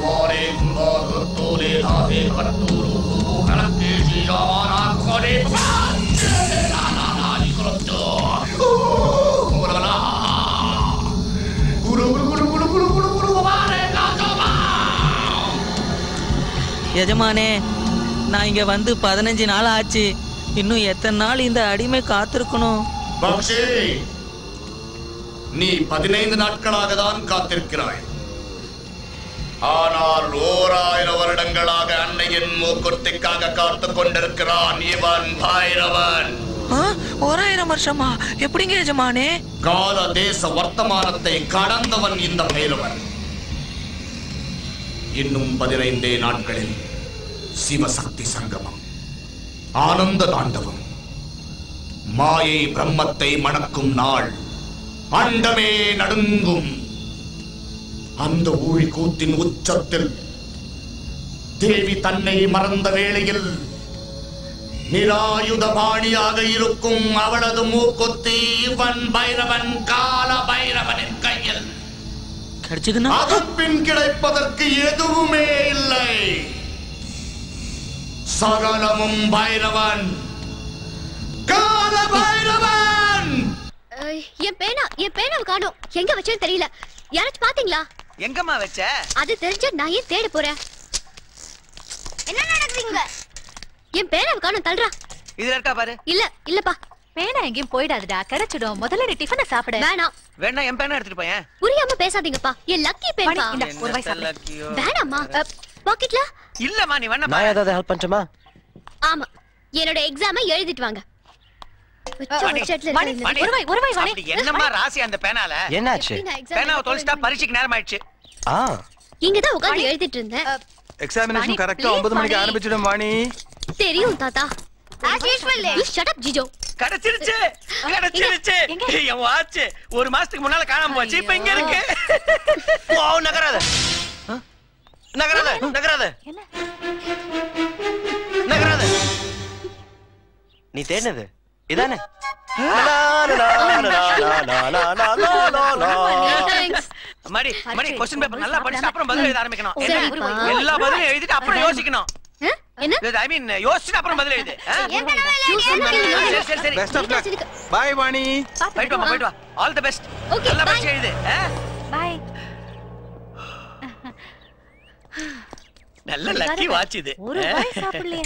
எஜமானே, நான் இங்க வந்து பதினஞ்சு நாள் ஆச்சு. இன்னும் எத்தனை நாள் இந்த அடிமை காத்திருக்கணும்? பக்ஷி, நீ பதினைந்து நாட்களாக தான் காத்திருக்கிறாய். ஆனால் ஓராயிரம் வருடங்களாக அன்னையின் மூக்குத்திக்காக காத்துக் கொண்டிருக்கிறான் இவன் பைரவன். ஓராயிரம் வருஷமா? எப்படிங்க எஜமானே? கால தேச வர்த்தமானத்தை கடந்தவன் இந்த பைரவன். இன்னும் பதினைந்தே நாட்களில் சிவசக்தி சங்கமம், ஆனந்த தாண்டவம், மாயை பிரம்மத்தை மணக்கும் நாள். அண்டமே நடுங்கும். அந்த ஊழி கூத்தின் உச்சத்தில் தேவி தன்னை மறந்த வேளையில் நிராயுதபாணியாக இருக்கும் அவளது மூக்குத்தி இவன் பைரவன் கால பைரவனின் கையில். அதன் பின் கிடைப்பதற்கு எதுவுமே இல்லை. சகலமும் பைரவன், கால பைரவன். என் பேனா என் பேனாவை காணோம். எங்க வச்சேன்னு தெரியல. யாராச்சும் பாத்தீங்களா? எங்கம்மா வச்ச? அது தெரிஞ்சா நான் ஏன் தேட போறேன்? என்ன நடக்குதுங்க? என் பேனாவை காணோம். தள்ளுறா. இதுல இருக்கா பாரு. இல்ல இல்லப்பா, பேனா எங்கேயும் போயிடாதுடா, கிடைச்சிடும். முதல்ல நீ டிஃபனை சாப்பிடு. வேணாம். வேணா என் பேனா எடுத்துட்டு போயேன். புரியாம பேசாதீங்கப்பா. என் லக்கி பேனா. இந்த ஒரு வாய் சாப்பிடு. வேணாம்மா. பாக்கெட்ல இல்லம்மா, நீ வேணா. நான் ஏதாவது ஹெல்ப் பண்ணட்டுமா? ஆமா, என்னோட எக்ஸாமை எழுதிட்டு வாங்க. என்னம்மா ராசி அந்த பேனால? என்னாச்சு? பேனாவை தொலைச்சிட்டா பரீட்சைக்கு நேரம் ஆயிடுச்சு. ஆ, இங்கதான் உட்கார்ந்து எழுதிட்டு இருந்தேன். எக்ஸாமினேஷன் கரெக்ட்டா ஒன்பது மணிக்கு ஆரம்பிச்சிடும் வாணி. தெரியும் தாத்தா. as usual. you shut up Jijo. கடச்சிருச்சு கடச்சிருச்சு. என் வாட்ச் ஒரு மாசத்துக்கு முன்னால காணாம போச்சு. இப்போ இங்க இருக்கு. ஓ, நகராத நகராத நகராத நகராத. நீ தேடினது இதானே? மடி மடி क्वेश्चन பேப்பர் நல்லா படிச்சு அப்புறம் பதில் எழுத ஆரம்பிக்கணும். எல்லா பதிலும் எழுதிட்டு அப்புறம் யோசிக்கணும். என்ன? ஐ மீன் யோசிச்சு அப்புறம் பதில் எழுது. சரி சரி சரி. Best of luck. Bye Vani. போய்ட்டு வா போய்ட்டு வா. All the best. நல்லா படிச்சு எழுது. பை. நல்ல லக்கி வாட்ச் இது. ஒரு வாய் சாப்பிடலையே.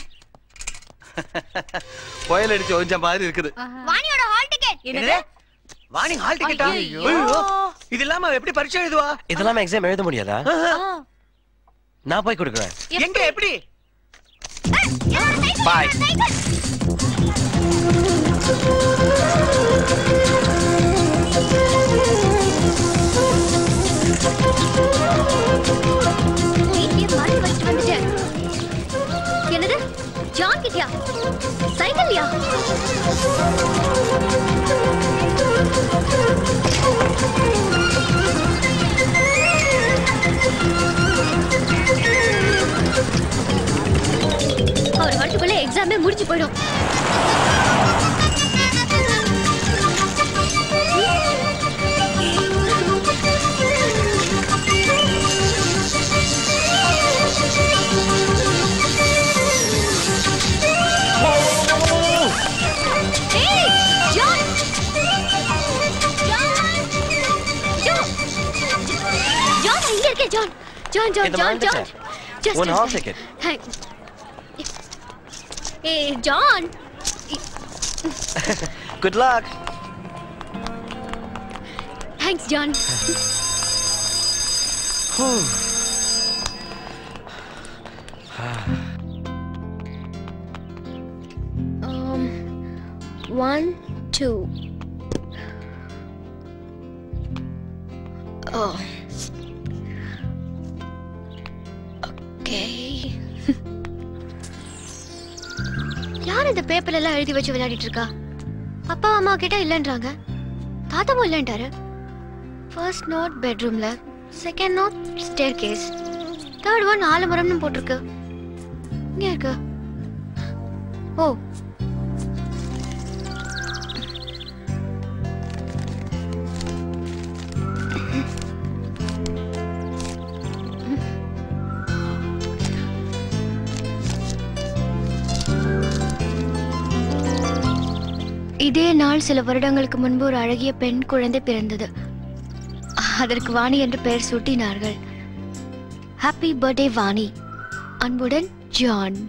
கோயில் அடிச்சு ஒஞ்ச மாதிரி இருக்குது. வாணியோட ஹால் டிக்கெட். என்னது? வாணி ஹால் டிக்கெட்டா? ஐயோ, இது இல்லாம எப்படி பரீட்சை எழுதுவா? இதெல்லாம் எக்ஸாம் எழுத முடியாதா? நான் போய் கொடுக்கிறேன். எங்க எப்படி? பாய். என்னது? ஜான் கிட்டியா? சைக்கிள்யா? அவர் வரதுக்குள்ள எக்ஸாமே முடிஞ்சு போயிடும். John, John, John, John, John. Just one half ticket. Hey, John. Good luck. Thanks, John. um, one, two. Oh. யார் இந்த பேப்பர்ல எல்லாம் எழுதி வச்சு விளையாடிட்டு இருக்கா? அப்பா அம்மா கிட்ட இல்லன்றாங்க, தாத்தாவும் இல்லன்றாரு. ஃபர்ஸ்ட் நோட் பெட்ரூம்ல, second note staircase, third one ஆலமரம்னு போட்டிருக்கு. இங்க இருக்கு. ஓ, இதே நாள் சில வருடங்களுக்கு முன்பு ஒரு அழகிய பெண் குழந்தை பிறந்தது. அதற்கு வாணி என்று பெயர் சூட்டினார்கள். Happy birthday Vani. அன்புடன் ஜான்.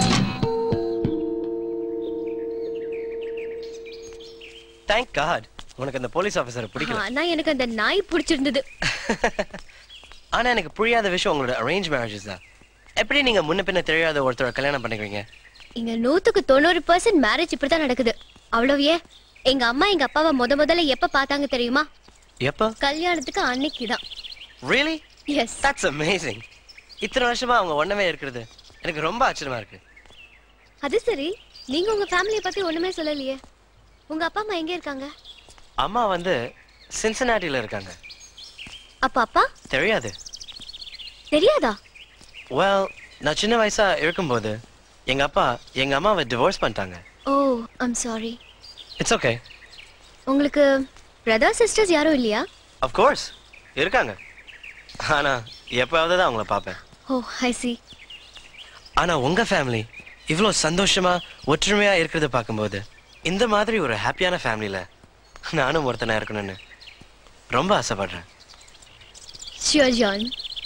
Thank God. உனக்கு அந்த போலீஸ் ஆபீசரை பிடிக்கல. ஆனா எனக்கு அந்த நாய் பிடிச்சிருந்தது. ஆனா எனக்கு புரியாத விஷயம் உங்களோட அரேஞ்ச் மேரேஜஸ் தான். எப்படி நீங்க முன்ன பின்ன தெரியாத ஒருத்தரை கல்யாணம் பண்ணிக்கிறீங்க? இங்க நூத்துக்கு தொண்ணூறு பர்சன்ட் மேரேஜ் இப்படிதான் நடக்குது. அவ்வளவே எங்க அம்மா எங்க அப்பாவை முத முதல்ல எப்ப பார்த்தாங்க தெரியுமா? எப்ப? கல்யாணத்துக்கு அன்னைக்குதான். Really? Yes. That's amazing. இத்தனை வருஷமா அவங்க ஒண்ணமே இருக்கிறது எனக்கு ரொம்ப ஆச்சரியமா இருக்கு. அது சரி, நீங்க உங்க ஃபேமிலியை பத்தி ஒண்ணுமே சொல்லலையே. உங்க அப்பா அம்மா எங்க இருக்காங்க? அம்மா வந்து சின்சினாட்டில இருக்காங்க. அப்ப அப்பா? தெரியாது. தெரியாதா? Well, நான் சின்ன வயசா இருக்கும்போது எங்க அப்பா எங்க அம்மாவை டிவோர்ஸ் பண்ணிட்டாங்க. ஓ, I'm sorry. It's okay. உங்களுக்கு பிரதர் சிஸ்டர்ஸ் யாரும் இல்லையா? Of course. இருக்காங்க. ஆனா எப்பயாவது தான் அவங்கள பாப்பேன். ஓ, I see. ஆனா உங்க ஃபேமிலி இவ்ளோ சந்தோஷமா ஒற்றுமையா இருக்கிறத பாக்கும்போது இந்த மாதிரி ஒரு ஹாப்பியான ஃபேமிலில நானும் ஒருத்தனா இருக்கணும்னு ரொம்ப ஆசைப்படுறேன். Sure, John.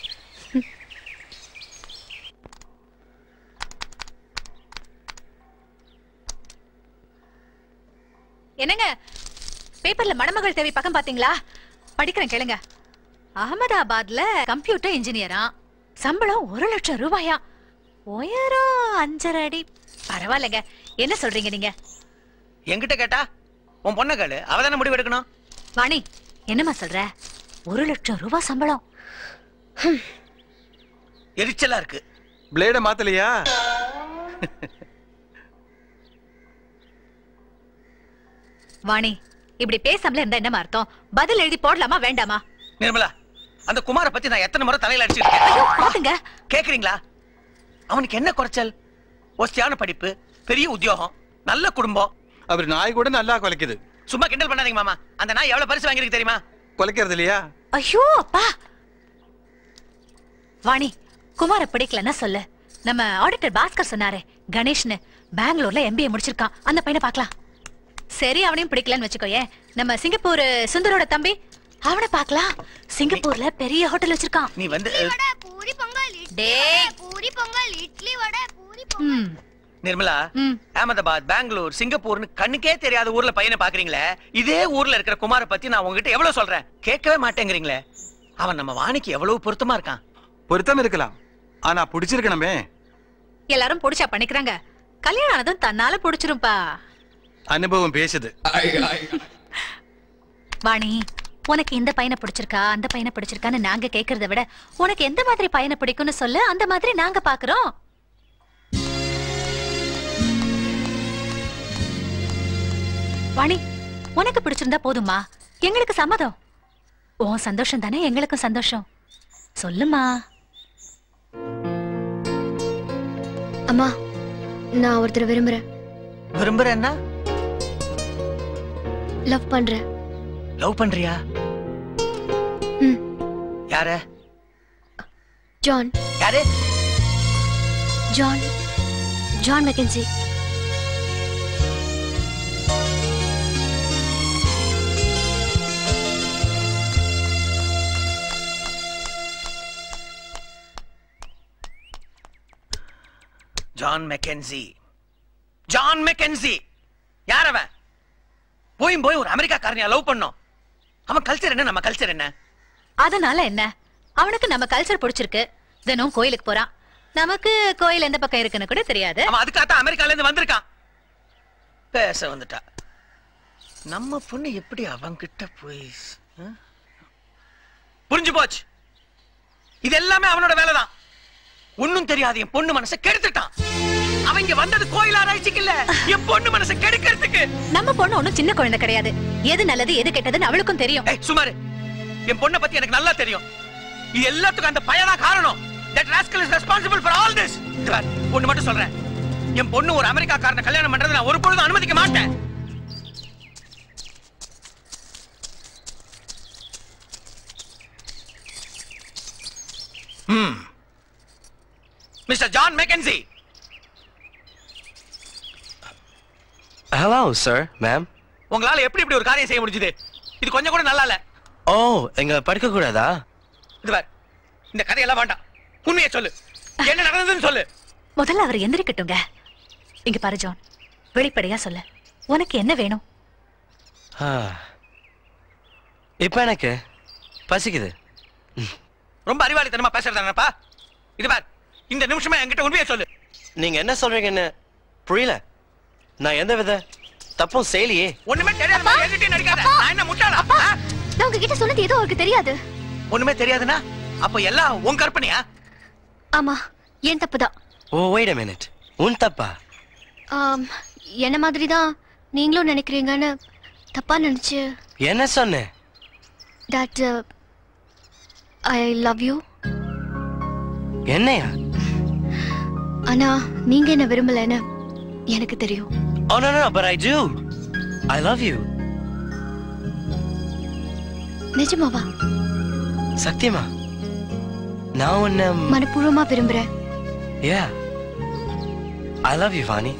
என்னங்க பேப்பர்ல மணமகள் தேவி பக்கம் பாத்தீங்களா? படிக்கிறேன் கேளுங்க. அகமதாபாத்ல கம்ப்யூட்டர் இன்ஜினியரா, சம்பளம் ஒரு லட்சம் ரூபாயா, உயரம் அஞ்சரை அடி. பரவாயில்லைங்க. என்ன சொல்றீங்க நீங்க? என்கிட்ட கேட்டா உன் பொண்ண கேளு, அவதான முடிவு எடுக்கணும். வாணி, என்னமா சொல்ற? ஒரு லட்சம் ரூபாய் சம்பளம். எரிச்சலா இருக்கு. பிளேட மாத்தலையா? வாணி, இப்படி பேசாமல இருந்தா என்ன அர்த்தம்? பதில் எழுதி போடலாமா வேண்டாமா? நிர்மலா, அந்த குமார பத்தி நான் எத்தனை முறை தலையில அடிச்சிருக்கேன். கேக்குறீங்களா? அவனுக்கு என்ன குறைச்சல்? ஒஸ்தியான படிப்பு, பெரிய உத்தியோகம், நல்ல குடும்பம். அவர் நாய் கூட நல்லா குலைக்குது. சும்மா கிண்டல் பண்ணாதீங்க மாமா. அந்த நாய் எவ்வளவு பரிசு வாங்கிருக்கு தெரியுமா? குலைக்கிறது இல்லையா? ஐயோ அப்பா. வாணி, குமார பிடிக்கலன்னா சொல்லு. நம்ம ஆடிட்டர் பாஸ்கர் சொன்னாரே கணேஷ்னு, பெங்களூர்ல எம்பிஏ முடிச்சிருக்கான். அந்த பையனை பார்க்கலாம். சரி, அவனையும் பிடிக்கலன்னு வச்சுக்கோயே. நம்ம சிங்கப்பூர் சுந்தரோட தம்பி, அவனை பார்க்கலாம். சிங்கப்பூர்ல பெரிய ஹோட்டல் வச்சிருக்கான். நீ வந்து பூரி பொங்கல், டேய், பூரி பொங்கல், இட்லி வடை, பூரி பொங்கல். நிர்மலா, அகமதாபாத், பெங்களூர், சிங்கப்பூர்னு கண்ணுக்கே தெரியாத ஊர்ல பையனை பாக்குறீங்களே. இதே ஊர்ல இருக்கிற குமார பத்தி நான் உங்ககிட்ட எவ்வளவு சொல்றேன், கேட்கவே மாட்டேங்கிறீங்களே. அவன் நம்ம வாணிக்கு எவ்வளவு பொருத்தமா இருக்கான். பொருத்தம் இருக்கலாம், ஆனா பிடிச்சிருக்கணுமே. எல்லாரும் பிடிச்சா பண்ணிக்கிறாங்க. கல்யாணம் ஆனதும் தன்னால பிடிச்சிரும்பா. அனுபவம் பேசுது. வாணி, உனக்கு இந்த பையனை பிடிச்சிருக்கா அந்த பையனை பிடிச்சிருக்கான்னு நாங்க கேக்குறத விட உனக்கு எந்த மாதிரி பையனை பிடிக்கும்னு சொல்லு. அந்த மாதிரி நாங்க பாக்குறோம். வாணி, உனக்கு பிடிச்சிருந்தா போதுமா? எங்களுக்கு சம்மதம். உன் சந்தோஷம் தானே எங்களுக்கும் சந்தோஷம். சொல்லுமா. அம்மா, நான் ஒருத்தர் விரும்புறேன். விரும்புறேன்னா? லவ் பண்றேன். லவ் பண்றியா? யார? ஜான். யாரு? John. John Mackenzie. John Mackenzie. John Mackenzie யார் அவன்? போய் போய் ஒரு அமெரிக்கா காரனியா லவ் பண்ணோம். அவன் கல்ச்சர் என்ன, நம்ம கல்ச்சர் என்ன? அதனால என்ன? அவனுக்கு நம்ம கல்ச்சர் பிடிச்சிருக்கு. தினம் கோயிலுக்கு போறான். நமக்கு கோயில் எந்த பக்கம் இருக்குன்னு கூட தெரியாது. அவன் அதுக்காக அமெரிக்கால இருந்து வந்திருக்கான். பேச வந்துட்டா. நம்ம பொண்ணு எப்படி அவன்கிட்ட போய் புரிஞ்சு போச்சு. இது எல்லாமே அவனோட வேலைதான். ஒன்னும் தெரியாது என் பொண்ணு மனசை கெடுத்துட்டான். அவங்க வந்தது கோயில் ஆராய்ச்சிக்கு இல்ல, என் பொண்ணு மனசை கெடுக்கிறதுக்கு. நம்ம பொண்ணு ஒண்ணும் சின்ன குழந்தை கிடையாது. எது நல்லது எது கெட்டதுன்னு அவளுக்கும் தெரியும். சுமாரு, என் பொண்ணை பத்தி எனக்கு நல்லா தெரியும். இது எல்லாத்துக்கும் அந்த பையனா காரணம். That rascal is responsible for all this. ஒண்ணு மட்டும் சொல்றேன், என் பொண்ணு ஒரு அமெரிக்கா காரனை கல்யாணம் பண்றதை நான் ஒரு பொழுதும் அனுமதிக்க மாட்டேன். ம் mister John Mackenzie. Hello sir, ma'am. உங்களால எப்படி இப்படி ஒரு காரியம் செய்ய முடிஞ்சது? இது கொஞ்சம் கூட நல்லா இல்ல. ஓ, எங்க படிக்க கூடாதா? இது பார், இந்த கதையெல்லாம் வேண்டாம். உண்மையை சொல்லு, என்ன நடந்ததுன்னு சொல்லு. முதல்ல அவர் எந்திரிக்கட்டுங்க. இங்க பாரு ஜான், வெளிப்படையா சொல்லு, உனக்கு என்ன வேணும்? இப்ப எனக்கு பசிக்குது. ரொம்ப அறிவாளித்தனமா பேசுறதானப்பா. இது பார், இந்த நிமிஷமா என்கிட்ட உண்மையை சொல்லு. நீங்க என்ன சொல்றீங்கன்னு புரியல. நான் எந்த வித தப்பும் செய்யலையே. ஒண்ணுமே தெரியாத மாதிரி என்கிட்ட நடிக்காத. நான் என்ன முட்டாளா? நான் உங்ககிட்ட சொன்னது ஏதோ அவருக்கு தெரியாது. ஒண்ணுமே தெரியாதுன்னா அப்ப எல்லாம் உன் கற்பனையா? ஆமா, என் தப்புதான். ஓ wait a minute. உன் தப்பா? ஆம், என்ன மாதிரி தான் நீங்களும் நினைக்கிறீங்கன்னு தப்பா நினைச்சு. என்ன சொன்ன? that uh, I love you. என்னையா? ஆனா நீங்க என்ன விரும்பலன்னு எனக்கு தெரியும். Oh no no but I do. I love you. நிஜமாவா? சத்தியமா? நான் உன்னை மனப்பூர்வமா விரும்புறேன். Yeah. I love you, Vani.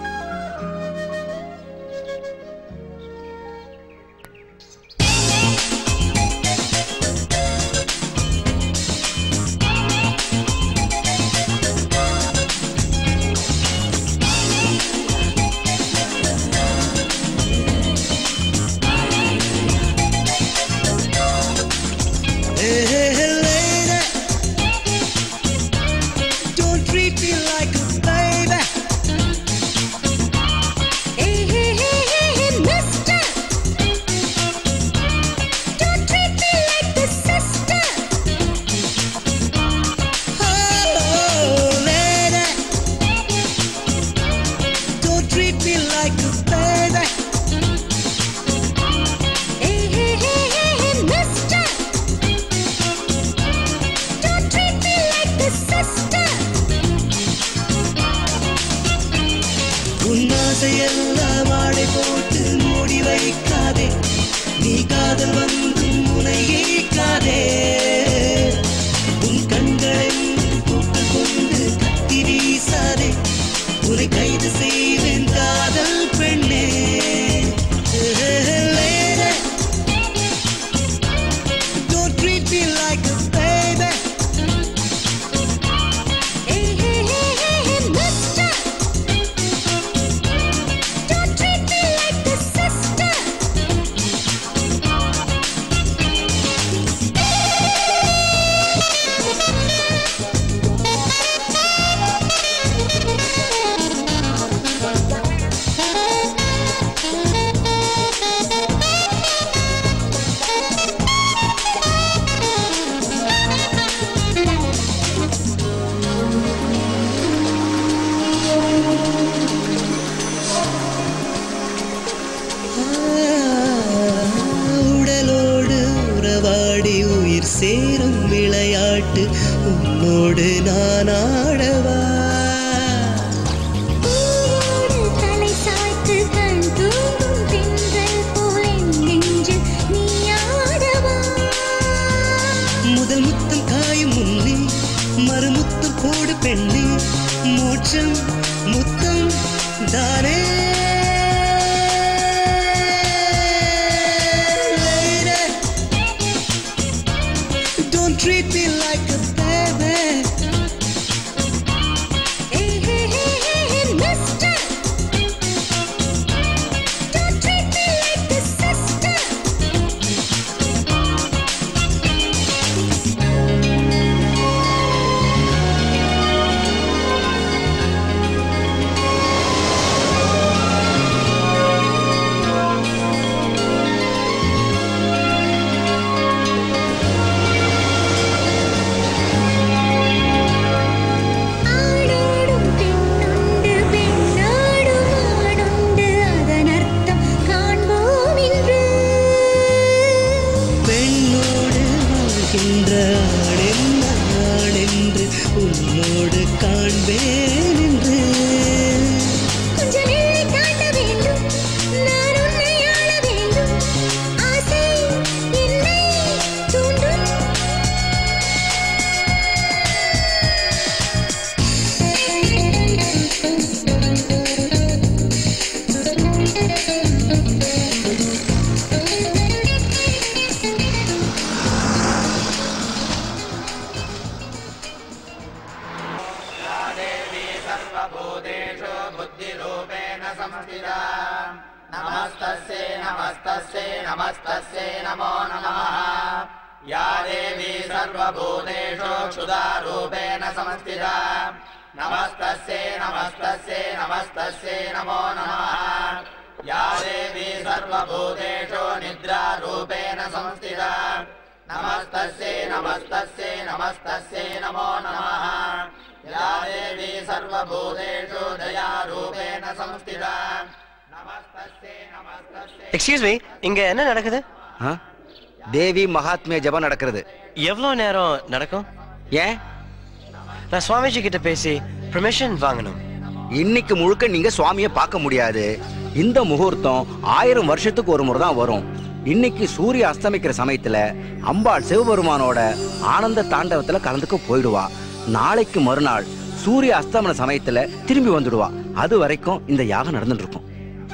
या देवी सर्वभूतेषु क्षुधारूपेण संस्थिता नमस्तस्यै नमस्तस्यै नमस्तस्यै नमो नमः या देवी सर्वभूतेषु निद्रारूपेण संस्थिता नमस्तस्यै नमस्तस्यै नमस्तस्यै नमो नमः या देवी सर्वभूतेषु दयारूपेण संस्थिता नमस्तस्यै नमस्तस्यै எக்ஸ்கியூஸ் மீ இங்க என்ன நடக்குது தேவி மகாத்மிய ஜபம் நடக்கிறது. எவ்வளவு நேரம் நடக்கும்? ஏன்? நான் சுவாமிஜி கிட்ட பேசி பெர்மிஷன் வாங்கணும். இன்னைக்கு முழுக்க நீங்க சுவாமியை பார்க்க முடியாது. இந்த முகூர்த்தம் ஆயிரம் வருஷத்துக்கு ஒரு முறை தான் வரும். இன்னைக்கு சூரிய அஸ்தமிக்கிற சமயத்துல அம்பாள் சிவபெருமானோட ஆனந்த தாண்டவத்துல கலந்துக்க போயிடுவா. நாளைக்கு மறுநாள் சூரிய அஸ்தமன சமயத்துல திரும்பி வந்துடுவா. அது வரைக்கும் இந்த யாகம் நடந்துட்டு இருக்கும்.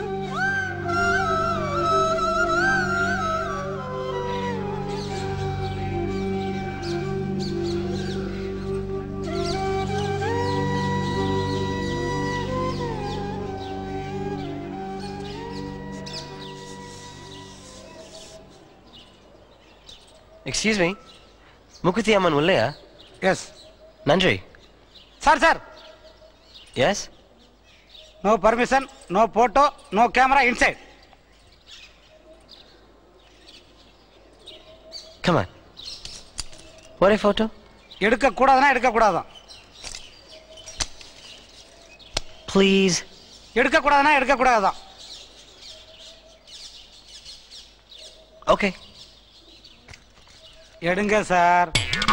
எக்ஸ்கியூஸ் மீ முகுத்தி அம்மன் உள்ளையா? எஸ். நன்றி sir sir yes. No permission, no photo, no camera inside. Come on. ஒரே போட்டோ எடுக்க கூடாதுனா எடுக்க கூடாதான். ப்ளீஸ். எடுக்க கூடாதுனா எடுக்க கூடாதான். ஓகே எடுங்க சார்.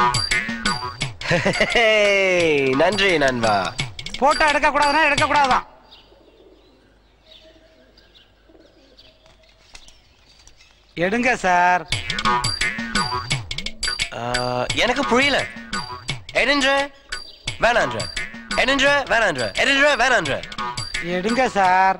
நன்றி நண்பா. போட்டோ எடுக்க கூடாதுனா எடுக்க கூடாதான். எடுங்க சார். எனக்கு புரியல. எடுன்ற வேணான்ற எடுன்ற வேணான்ற எடுன்ற வேணான்ற. எடுங்க சார்.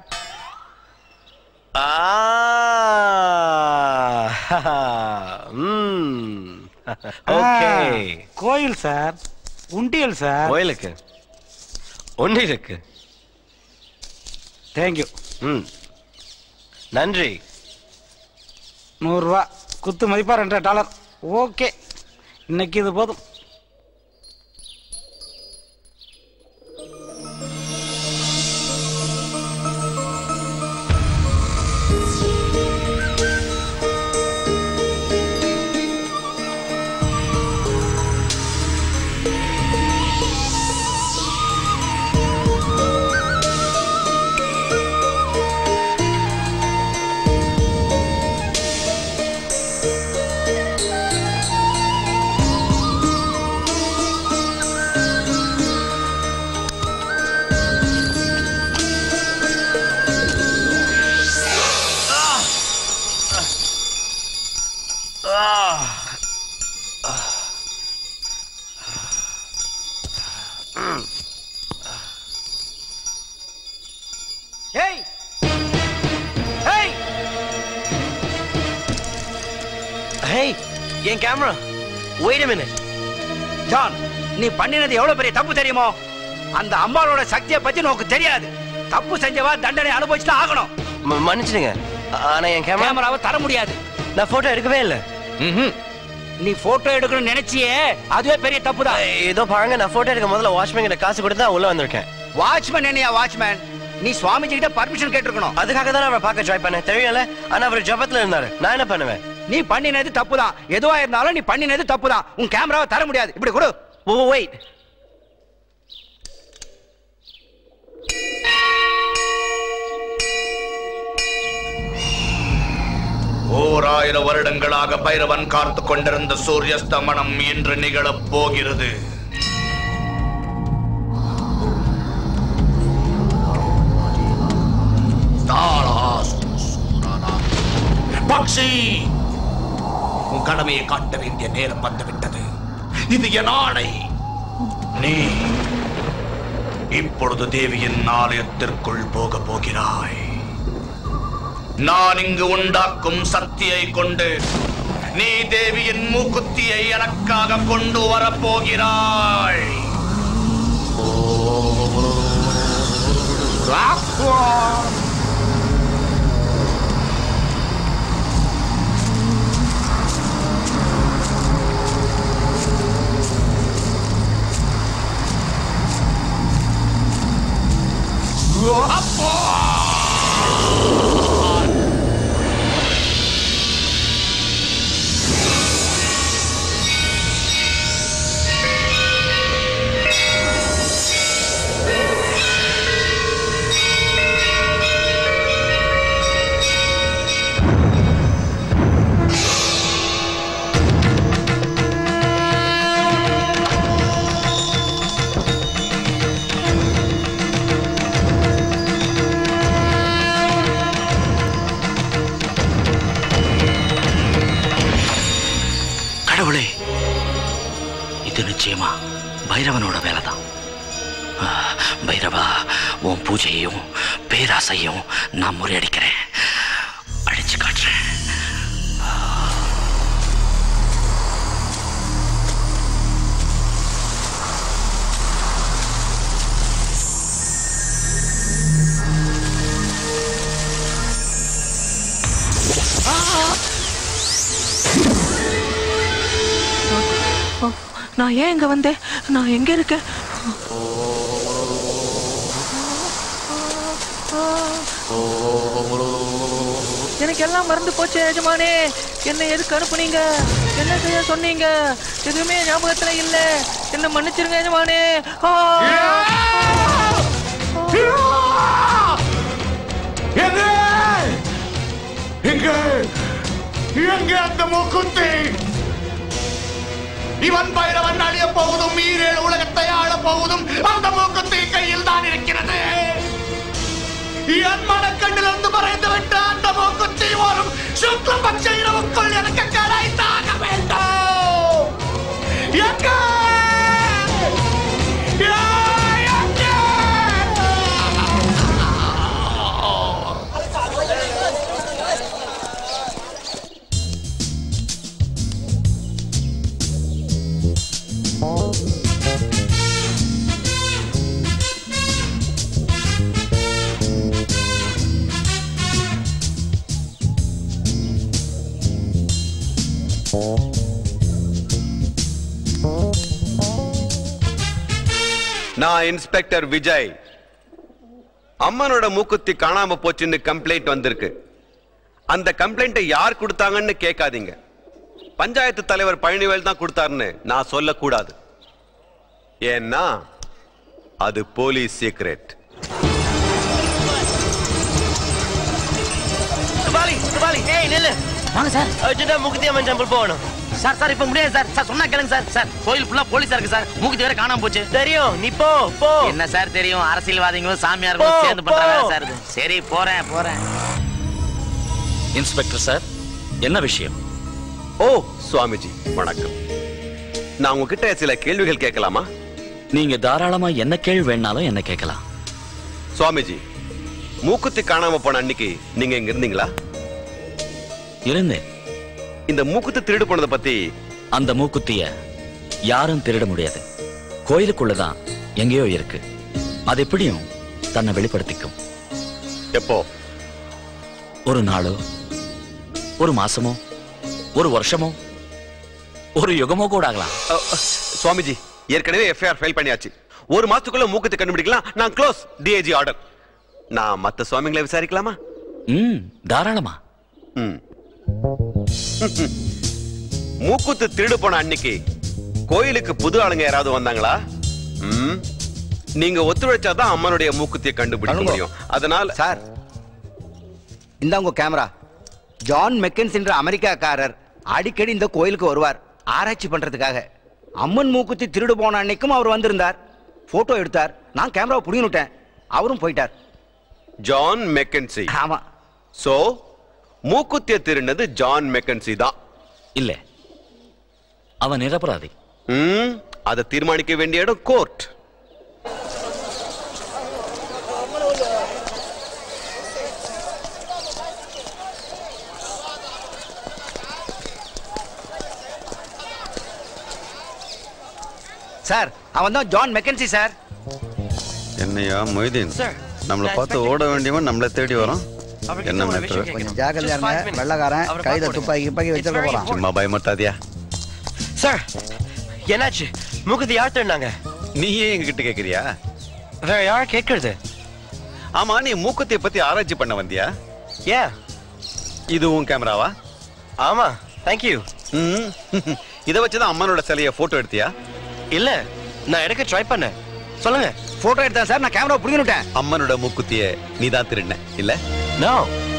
ஓகே. கோயில் சார். உண்டியல் சார். கோயிலுக்கு உண்டியலுக்கு. தேங்க்யூ. ம் நன்றி. நூறுரூவா குத்து மதிப்பா ரெண்டரை டாலர். ஓகே இன்னைக்கு இது போதும். என் camera. Wait a minute. John, நீ பண்ணினது எவ்வளவு பெரிய தப்பு தெரியுமோ? அந்த அம்பாளோட சக்தியை பத்தி உனக்கு தெரியாது. தப்பு செஞ்சவா தண்டனை அனுபவிச்சுட்டு ஆகணும். மன்னிச்சிடுங்க. ஆனா என் கேமரா கேமராவை தர முடியாது. நான் போட்டோ எடுக்கவே இல்லை. நீ போட்டோ எடுக்கணும்னு நினைச்சியே அதுவே பெரிய தப்பு தான். ஏதோ பாருங்க, நான் போட்டோ எடுக்க முதல்ல வாட்ச்மேன் கிட்ட காசு கொடுத்து உள்ள வந்திருக்கேன். வாட்ச்மேன் என்னையா வாட்ச்மேன்? நீ சுவாமிஜி கிட்ட பர்மிஷன் கேட்டிருக்கணும். அதுக்காக தான் அவரை பார்க்க ட்ரை பண்ணேன். தெரியல. ஆனா அவர் ஜபத்துல இருந்தாரு. நான் என்ன பண்ணுவேன்? நீ பண்ணினது தப்புதான். எதுவா இருந்தாலும் நீ பண்ணினது தப்புதான். உன் கேமராவை தர முடியாது. இப்படி கொடு. ஓ வெயிட். ஓர் ஆயிரம் வருடங்களாக பைரவன் காத்து கொண்டிருந்த சூரியஸ்தமனம் இன்று நிகழப் போகிறது. பக்ஷி, உன் கடமையை காட்ட வேண்டிய நேரம் வந்துவிட்டது. இது என் ஆணை. நீ இப்பொழுது தேவியின் ஆலயத்திற்குள் போக போகிறாய். நான் இங்கு உண்டாக்கும் சக்தியை கொண்டு நீ தேவியின் மூக்குத்தியை எனக்காக கொண்டு வரப்போகிறாய். நிச்சயமா பைரவனோட வேலைதான். பைரவா, உன் பூஜையையும் பேராசையும் நான் முறியடிக்கிறேன், அழிச்சு காட்டுறேன். நான் ஏன் இங்க வந்தேன்? நான் எங்க இருக்கேன்? எனக்கு எல்லாம் மறந்து போச்சு எஜமானே. என்ன எதுக்கு அனுப்புனீங்க? என்ன செய்ய சொன்னீங்க? எதுவுமே ஞாபகத்துல இல்ல. என்ன மன்னிச்சிருங்க எஜமானே. எங்க அந்த மூக்குத்தி? இவன் பைரவன் அழிய போவதும் ஈரேழு உலகத்தை ஆள போவதும் அந்த மூக்குத்தி கையில் தான் இருக்கிறது. என் மனக்கண்ணிலிருந்து மறைந்து விட்ட அந்த மூக்குத்தி வரும் சுக்லபட்ச இரவுக்குள் எனக்கு கிடைத்தாக வேண்டும். எங்க நான் இன்ஸ்பெக்டர் விஜய். அம்மனோட மூக்குத்தி காணாம போச்சுன்னு கம்ப்ளைண்ட் வந்திருக்கு. அந்த கம்ப்ளைண்ட்டை யார் கொடுத்தாங்கன்னு கேட்காதீங்க. பஞ்சாயத்து தலைவர் பழனிவேல் தான் கொடுத்தாருன்னு நான் சொல்லக்கூடாது. ஏன்னா அது போலீஸ் சீக்ரெட். வாங்க சார், அர்ஜென்ட்டா மூக்குத்தி அம்மன் டெம்பிள் போகணும். சார் சார் இப்ப முடியாது சார். சார் சொன்னா கேளுங்க சார். சார் கோயில் ஃபுல்லா போலீஸா இருக்கு சார். மூக்குத்தி வேற காணாம போச்சு. தெரியும், நீ போ போ. என்ன சார் தெரியும்? அரசியல்வாதிகளும் சாமியார்களும் சேர்ந்து பண்ற வேலை சார் இது. சரி போறேன் போறேன். இன்ஸ்பெக்டர் சார், என்ன விஷயம்? ஓ சுவாமிஜி வணக்கம். நான் உங்ககிட்ட சில கேள்விகள் கேட்கலாமா? நீங்க தாராளமா என்ன கேள்வி வேணாலும் என்ன கேட்கலாம். சுவாமிஜி, மூக்குத்தி காணாம போன அன்னைக்கு நீங்க இங்க இருந்தீங்களா? இருந்தேன். இந்த மூக்குத்தி திருடு போனதை பத்தி? அந்த மூக்குத்திய யாரும் திருட முடியாது. கோயிலுக்குள்ளதான் எங்கேயோ இருக்கு. அது எப்படியும் தன்னை வெளிப்படுத்திக்கும். எப்போ? ஒரு நாளோ, ஒரு மாசமோ, ஒரு வருஷமோ, ஒரு யுகமோ கூட ஆகலாம். சுவாமிஜி, ஏற்கனவே எஃப்ஐஆர் ஃபைல் பண்ணியாச்சு. ஒரு மாசத்துக்குள்ள மூக்குத்தி கண்டுபிடிக்கலாம். நான் க்ளோஸ். DIG order. நான் மத்த சுவாமிகளை விசாரிக்கலாமா? ம், தாராளமா. ம். மூக்குத்து திருடு போன அன்னைக்கு கோயிலுக்கு புது ஆளுங்க யாராவது வந்தாங்களா? ம். நீங்க ஒத்துழைச்சாதான் அம்மனுடைய மூக்குத்தியை கண்டுபிடிக்க முடியும். அதனால சார், இந்த உங்க கேமரா. ஜான் மெக்கன்ஸ் என்ற அமெரிக்காக்காரர் அடிக்கடி இந்த கோயிலுக்கு வருவார் ஆராய்ச்சி பண்றதுக்காக. அம்மன் மூக்குத்தி திருடு போன அன்னைக்கும் அவர் வந்திருந்தார். போட்டோ எடுத்தார். நான் கேமராவை புடிங்கிட்டேன். அவரும் போயிட்டார். John Mackenzie. ஆமா. சோ மூக்குத்திய திருநது ஜான் மெக்கன்சி தான். இல்ல, அவன் நிரபராதி. ம், அதை தீர்மானிக்க வேண்டிய இடம் கோர்ட். சார், அவன் தான் ஜான் மெக்கன்சி சார். என்னையா மொய்தீன், நம்மளை பார்த்து ஓட வேண்டியவன் நம்மளை தேடி வரோம். என்ன மேட்டர்? கொஞ்சம் ஜாக்கிரதையா இருங்க. வெள்ளக்காரன் கையில துப்பாக்கி துப்பாக்கி வச்சிருக்க போறான். சும்மா பயமுறுத்தாதியா. சார், என்னாச்சு? மூக்குத்தி யார் திருடினாங்க? நீயே எங்க கிட்ட கேக்குறியா? வேற யார் கேட்கறது? ஆமா நீ மூக்குத்தியை பத்தி ஆராய்ச்சி பண்ண வந்தியா? ஏ இது உன் கேமராவா? ஆமா, தேங்க்யூ. இதை வச்சுதான் அம்மனோட சிலைய போட்டோ எடுத்தியா? இல்ல, நான் எடுக்க ட்ரை பண்ணேன். சொல்லுங்க. போட்டோ எடுத்தா சார், நான் கேமரா புடிங்கிட்டேன். அம்மனோட மூக்குத்திய நீ தான் திருடின இல்ல? நோ,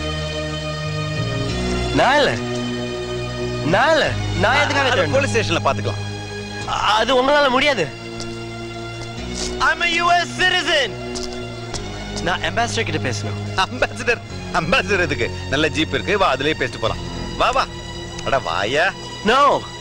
நான் இல்ல, நான் இல்ல. நான் எதுக்காக திருடினேன்? போலீஸ் ஸ்டேஷன்ல பாத்துக்கலாம். அது உங்களால முடியாது. I'm a U S citizen. நான் அம்பாசிடர் கிட்ட பேசணும். அம்பாசிடர் அம்பாசிடர் எதுக்கு? நல்ல ஜீப் இருக்கு, வா அதுலயே பேசிட்டு போலாம். வா வா. அட வாயா. நோ.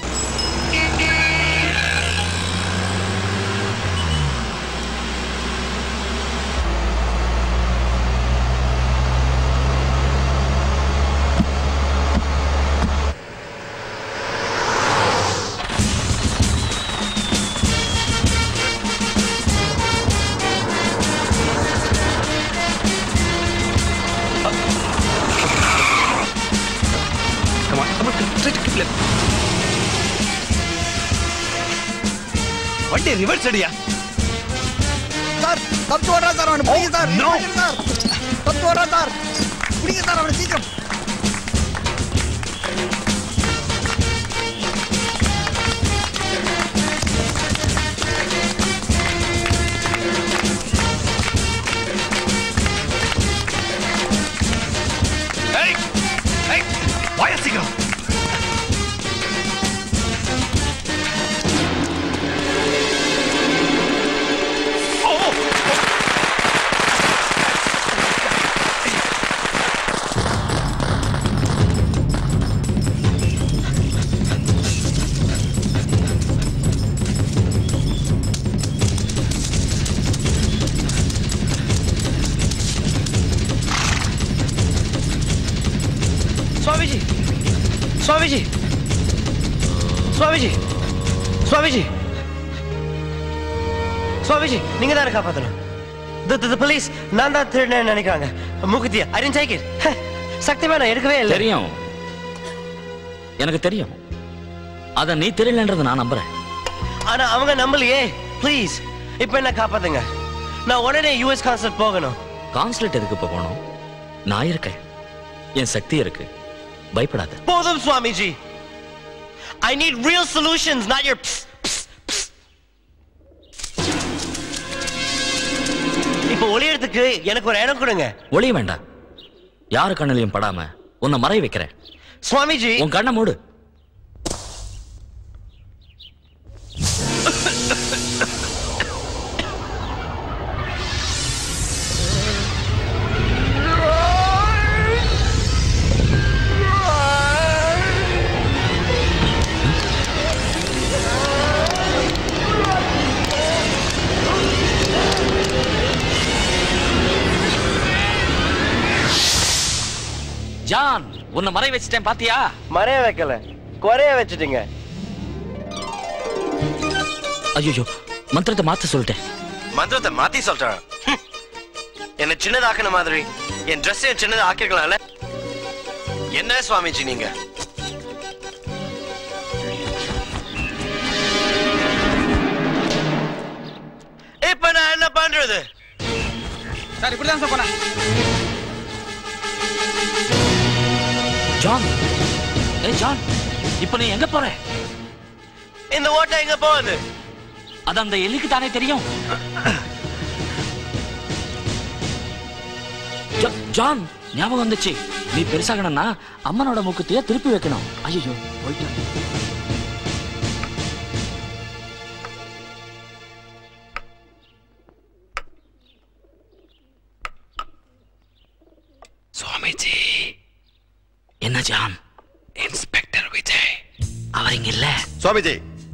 வண்டி ரிவர்ஸ் அடியா. சார் தப்பு ஓடுறா சார், அவனை பிடிங்க சார். நோ சார் தப்பு ஓடுறா சார், பிடிங்க சார் அவனை சீக்கிரம். ஏய் ஏய் வாயா சீக்கிரம். स्वामीजी, स्वामीजी, स्वामीजी, स्वामीजी, स्वामीजी, நீங்க தான் காப்பாத்தணும். the the police நான் தான் திருடனேன்னு நினைக்கிறாங்க. மூக்குத்தியா I didn't take it. சக்திமா நான் எடுக்கவே இல்லை. தெரியும், எனக்கு தெரியும். அத நீ தெரியலன்றது நான் நம்புறேன். ஆனா அவங்க நம்பலையே. ப்ளீஸ் இப்ப என்ன காப்பாத்துங்க. நான் உடனே யூஎஸ் கான்சுலேட் போகணும். கான்சுலேட் எதுக்கு போகணும்? நான் இருக்கேன், என் சக்தி இருக்கு, பயப்படாத. போதும் Swamiji. I need real solutions, not your pss, pss, pss. இப்போ ஒளியறதுக்கு எனக்கு ஒரு இடம் கொடுங்க. ஒளிய வேண்டாம், யாரு கண்ணிலையும் படாம உன்னை மறைய வைக்கிறேன். சுவாமிஜி உன் கண்ணை மூடு. ஜான், உன்னை மறைய வச்சிட்டேன் பாத்தியா? மறைய வைக்கல, குறைய வச்சிட்டீங்க. ஐயோ, மந்திரத்தை மாத்த சொல்லிட்டேன். மந்திரத்தை மாத்தி சொல்றேன். என்ன சின்னதாக்குன மாதிரி என் ட்ரெஸ் சின்னதா ஆக்கிருக்கலாம்ல. என்ன சுவாமிஜி நீங்க? இப்ப நான் என்ன பண்றது? சார் இப்படிதான் சார் போனேன். ஜான், ஏய் ஜான், இப்ப நீ எங்க போற? இந்த ஓட்டை எங்க போகுது? அது அந்த எலிக்கு தானே தெரியும். ஜான், ஞாபகம் வந்துச்சு. நீ பெருசாகணும்னா அம்மனோட மூக்குத்திய திருப்பி வைக்கணும். ஐயோ போயிட்டு. சுவாமிஜி. என்ன ஜான்? இன்ஸ்பெக்டர் விஜய் அவர் இங்க இல்ல. சுவாமிஜி,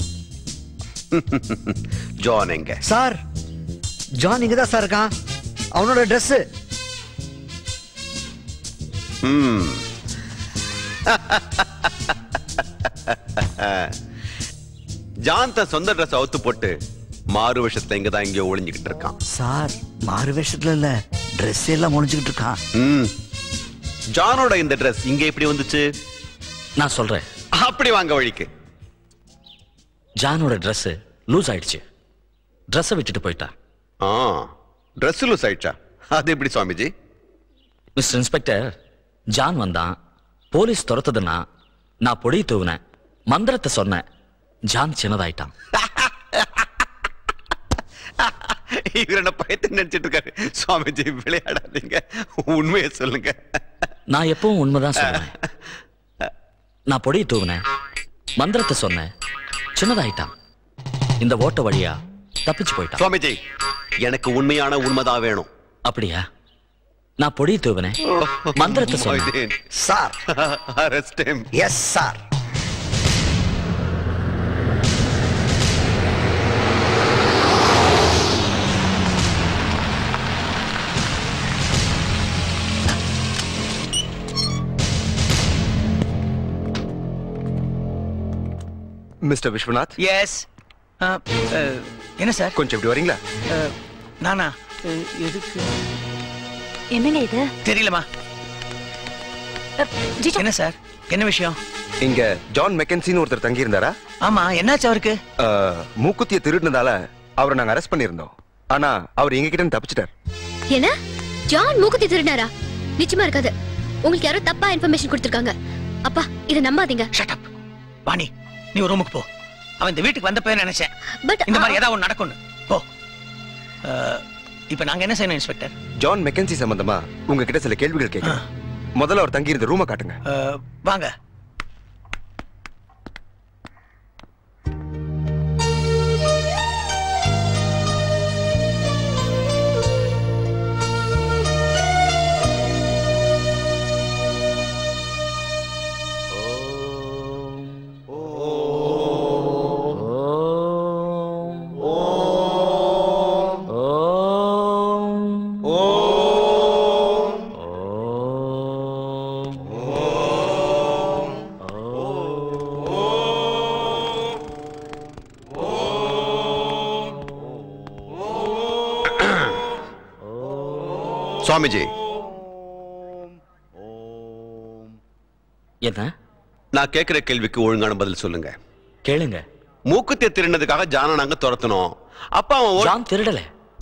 ஜான் எங்க? சார் ஜான் இங்க தான் சார் இருக்கான். அவனோட ட்ரெஸ். ம். ஜான் தன் சொந்த ட்ரெஸ் அவுத்து போட்டு மாறு வேஷத்துல இங்க தான் இங்க ஒளிஞ்சுக்கிட்டு இருக்கான். சார் மாறு வேஷத்துல இல்ல, ட்ரெஸ் எல்லாம் ஒளிஞ்சுக்கிட்டு இருக்கான். ம். ஜானோட இந்த ட்ரெஸ் இங்க எப்படி வந்துச்சு? நான் சொல்றேன். அப்படி வாங்க வழிக்கு. ஜானோட ட்ரெஸ் லூஸ் ஆயிடுச்சு. ட்ரெஸ்ஸை விட்டுட்டு போயிட்டா. ஆ, ட்ரெஸ் லூஸ் ஆயிடுச்சா? அது எப்படி சுவாமிஜி? மிஸ்டர் இன்ஸ்பெக்டர், ஜான் வந்தான், போலீஸ் துரத்துதுன்னா நான் பொடி தூவினேன், மந்திரத்தை சொன்னேன், ஜான் சின்னதாயிட்டான். இவர் என்ன பயத்தை நினைச்சிட்டு இருக்காரு. சுவாமிஜி விளையாடாதீங்க, உண்மையை சொல்லுங்க. நான் எப்பவும் உண்மைதான் சொல்லுவேன். நான் பொடி தூவினேன், மந்திரத்தை சொன்னேன், சின்னதாயிட்டான். இந்த ஓட்ட வழியா தப்பிச்சு போயிட்டான். சுவாமிஜி, எனக்கு உண்மையான உண்மைதான் வேணும். அப்படியா? நான் பொடி தூவினேன், மந்திரத்தை சொன்னேன். Sir, arrest him. Yes sir. Mister Viswanath. Yes. என்ன சார்? கொஞ்சம் இப்படி வரீங்களா? நானா? எதுக்கு? என்னங்க இது? தெரியலமா. என்ன சார், என்ன விஷயம்? இங்க ஜான் மெக்கன்சின்னு ஒருத்தர் தங்கி இருந்தாரா? ஆமா, என்னாச்சு அவருக்கு? மூக்குத்திய திருடுனதால அவரை நாங்க அரெஸ்ட் பண்ணிருந்தோம். ஆனா அவர் எங்க கிட்ட தப்பிச்சிட்டார். என்ன? ஜான் மூக்குத்தி திருடினாரா? நிச்சயமா இருக்காது. உங்களுக்கு யாரோ தப்பா இன்ஃபர்மேஷன் கொடுத்திருக்காங்க. அப்பா, இத நம்பாதீங்க. Shut up. வாணி, நீ ஒரு ரூமுக்கு போ. அவன் இந்த வீட்டுக்கு வந்த போய் நினைச்சேன் பட் இந்த மாதிரி ஏதாவது ஒன்று நடக்கும். போ. இப்ப நாங்க என்ன செய்யணும் இன்ஸ்பெக்டர்? ஜான் மெக்கன்சி சம்பந்தமா உங்ககிட்ட சில கேள்விகள் கேட்கணும். முதல்ல அவர் தங்கி இருந்த ரூமை காட்டுங்க. வாங்க. சுவாமிஜி, என்ன? நான் கேட்கிற கேள்விக்கு ஒழுங்கான பதில் சொல்லுங்க. கேளுங்க. மூக்குத்திய திருடினதுக்காக ஜான நாங்க துரத்தணும். அப்ப அவன் ஜான் திருடல.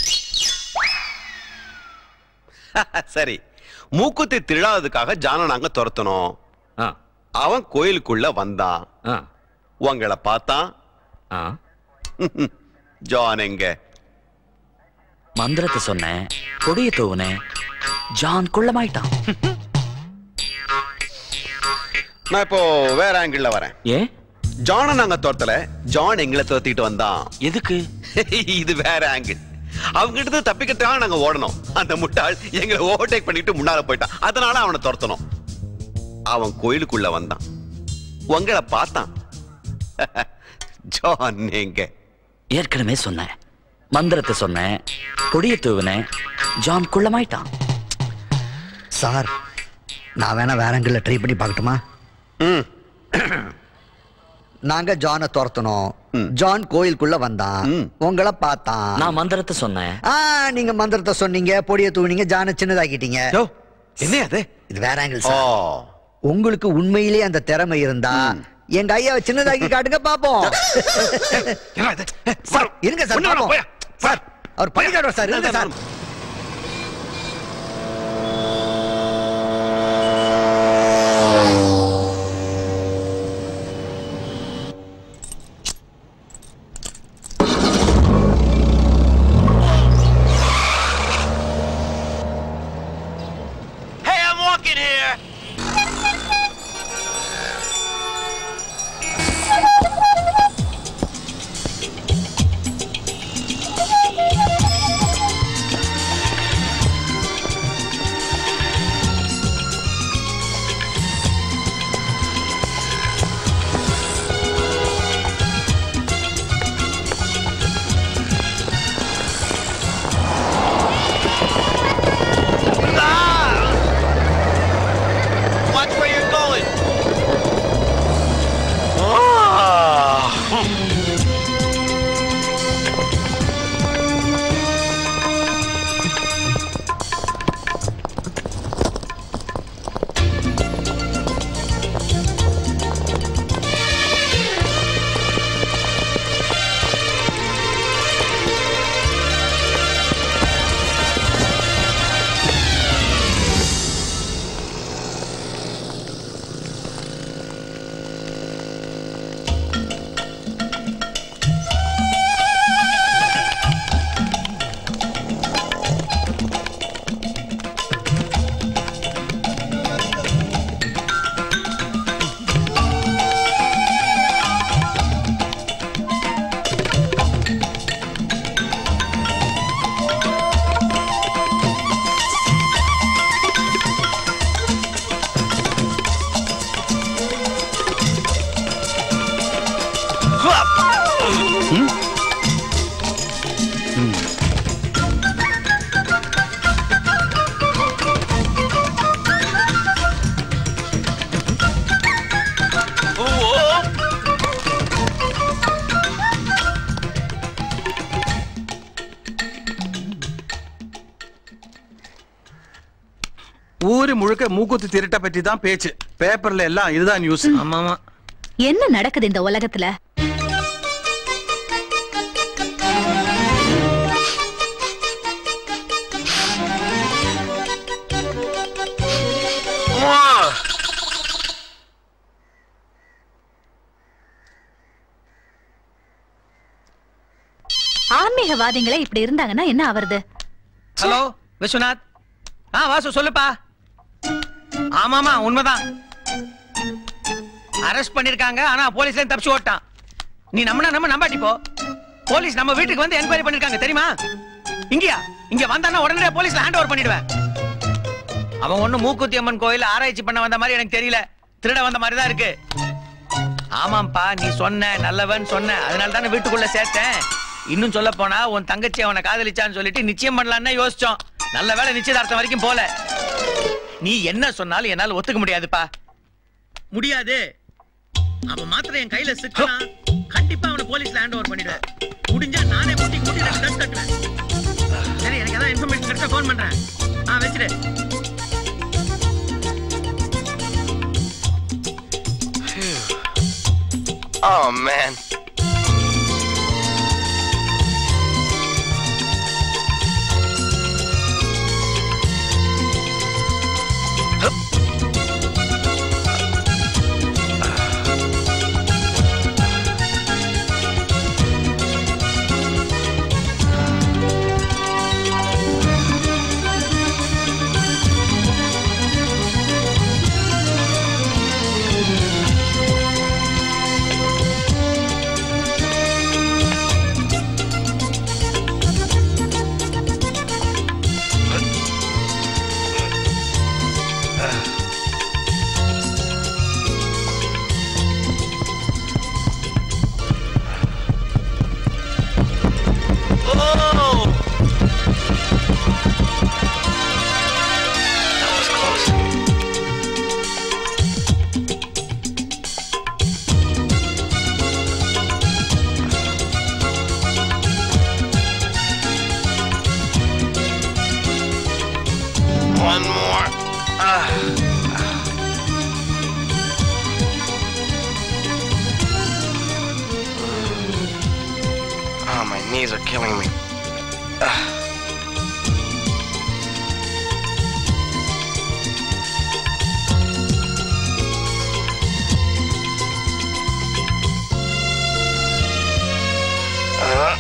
சரி, மூக்குத்தி திருடாததுக்காக ஜான நாங்க துரத்தணும். அவன் கோயிலுக்குள்ள வந்தான், உங்களை பார்த்தான். ஜான் எங்க? மந்திரத்தை சொன்னேன், கொடிய தூவுனேன், ஜான் குள்ளமாயிட்டான். நான் இப்போ வேற ஆங்கிள் வரேன். ஏன்? ஜான நாங்க துரத்தல, ஜான் எங்களை துரத்திட்டு வந்தான். எதுக்கு? இது வேற ஆங்கிள். அவங்க கிட்ட தப்பிக்கிறதுக்காக நாங்க ஓடணும். அந்த முட்டாள் எங்களை ஓவர்டேக் பண்ணிட்டு முன்னால போயிட்டான். அதனால அவனை துரத்தணும். அவன் கோயிலுக்குள்ள வந்தான், உங்களை பார்த்தான். ஜான் எங்க? ஏற்கனவே சொன்னேன், மந்திரத்தை சொன்னேன், கொடிய தூவினேன், ஜான் குள்ளமாயிட்டான். சார், நான் வேணா வேற ஆங்கிள் ட்ரை பண்ணி பார்க்கட்டுமா? நாங்க ஜானை துரத்தணும், ஜான் கோயிலுக்குள்ள வந்தான், உங்களை பார்த்தான். நான் மந்திரத்தை சொன்னேன். ஆ, நீங்க மந்திரத்தை சொன்னீங்க, பொடிய தூவினீங்க, ஜானை சின்னதாக்கிட்டீங்க. என்ன அது? இது வேற ஆங்கிள் சார். உங்களுக்கு உண்மையிலேயே அந்த திறமை இருந்தா எங்க ஐயாவை சின்னதாக்கி காட்டுங்க பாப்போம். சார் இருங்க சார், பாப்போம். சார் அவர் பண்ணி காட்டுவார் சார். இருங்க sir. Hey, I'm walking here. ஊரு முழுக்க மூக்குத்தி திருட்ட பற்றி தான் பேச்சு. பேப்பர்ல எல்லாம் இதுதான் நியூஸ். ஆமாமா. என்ன நடக்குது இந்த உலகத்துல? ஆன்மீகவாதிகளே இப்படி இருந்தாங்கன்னா என்ன ஆவறது? ஹலோ விஸ்வநாத். ஆ வாசு சொல்லுப்பா. ஆமாமா உண்மைதான். அரெஸ்ட் பண்ணிருக்காங்க. ஆனா போலீஸ்ல தப்பிச்சு ஓட்டான். நீ நம்மனா நம்ம நம்பாட்டி போ. போலீஸ் நம்ம வீட்டுக்கு வந்து என்கொயரி பண்ணிருக்காங்க தெரியுமா? இங்கயா இங்க வந்தானா உடனே போலீஸ்ல ஹேண்ட் ஓவர் பண்ணிடுவேன். அவன் ஒண்ணு மூக்குத்தி அம்மன் கோயில் ஆராய்ச்சி பண்ண வந்த மாதிரி எனக்கு தெரியல. திருட வந்த மாதிரி தான் இருக்கு. ஆமாம்பா நீ சொன்ன நல்லவன் சொன்ன. அதனால தானே வீட்டுக்குள்ள சேர்த்தேன். இன்னும் சொல்ல போனா உன் தங்கச்சி அவனை காதலிச்சான்னு சொல்லிட்டு நிச்சயம் பண்ணலான்னு யோசிச்சோம். நல்ல வேளை நிச்சயதார்த்தம் வரைக்கும் போல. நீ என்ன சொன்னாலும் என்னால ஒத்துக்க முடியாதுப்பா. முடியாது. அவன் மாத்திரம் என் கையில சிக்கனா கண்டிப்பா அவனை போலீஸ்ல ஹேண்ட் ஓவர் பண்ணிடுவேன். முடிஞ்சா நானே முட்டி முட்டி டச் தட்டுவேன். சரி எனக்கு ஏதாவது இன்ஃபர்மேஷன் கிடைச்சா ஃபோன் பண்றேன். ஆ வெச்சிடு. Oh man. One more. Uh. Oh, my knees are killing me. Uh. Uh.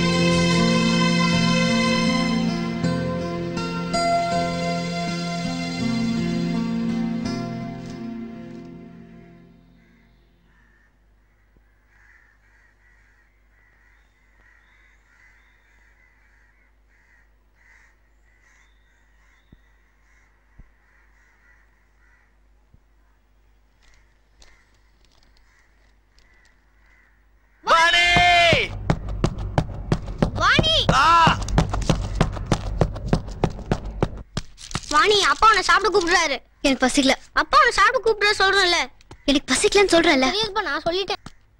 Vani அப்பா உன்னை சாப்பிட கூப்பிடுறாரு. எனக்கு பசிக்கல. அப்பா உன்னை சாப்பிட கூப்பிடுற சொல்றேன்ல. எனக்கு பசிக்கலன்னு சொல்றேன்ல. சரிப்பா நான் சொல்லிட்டேன்.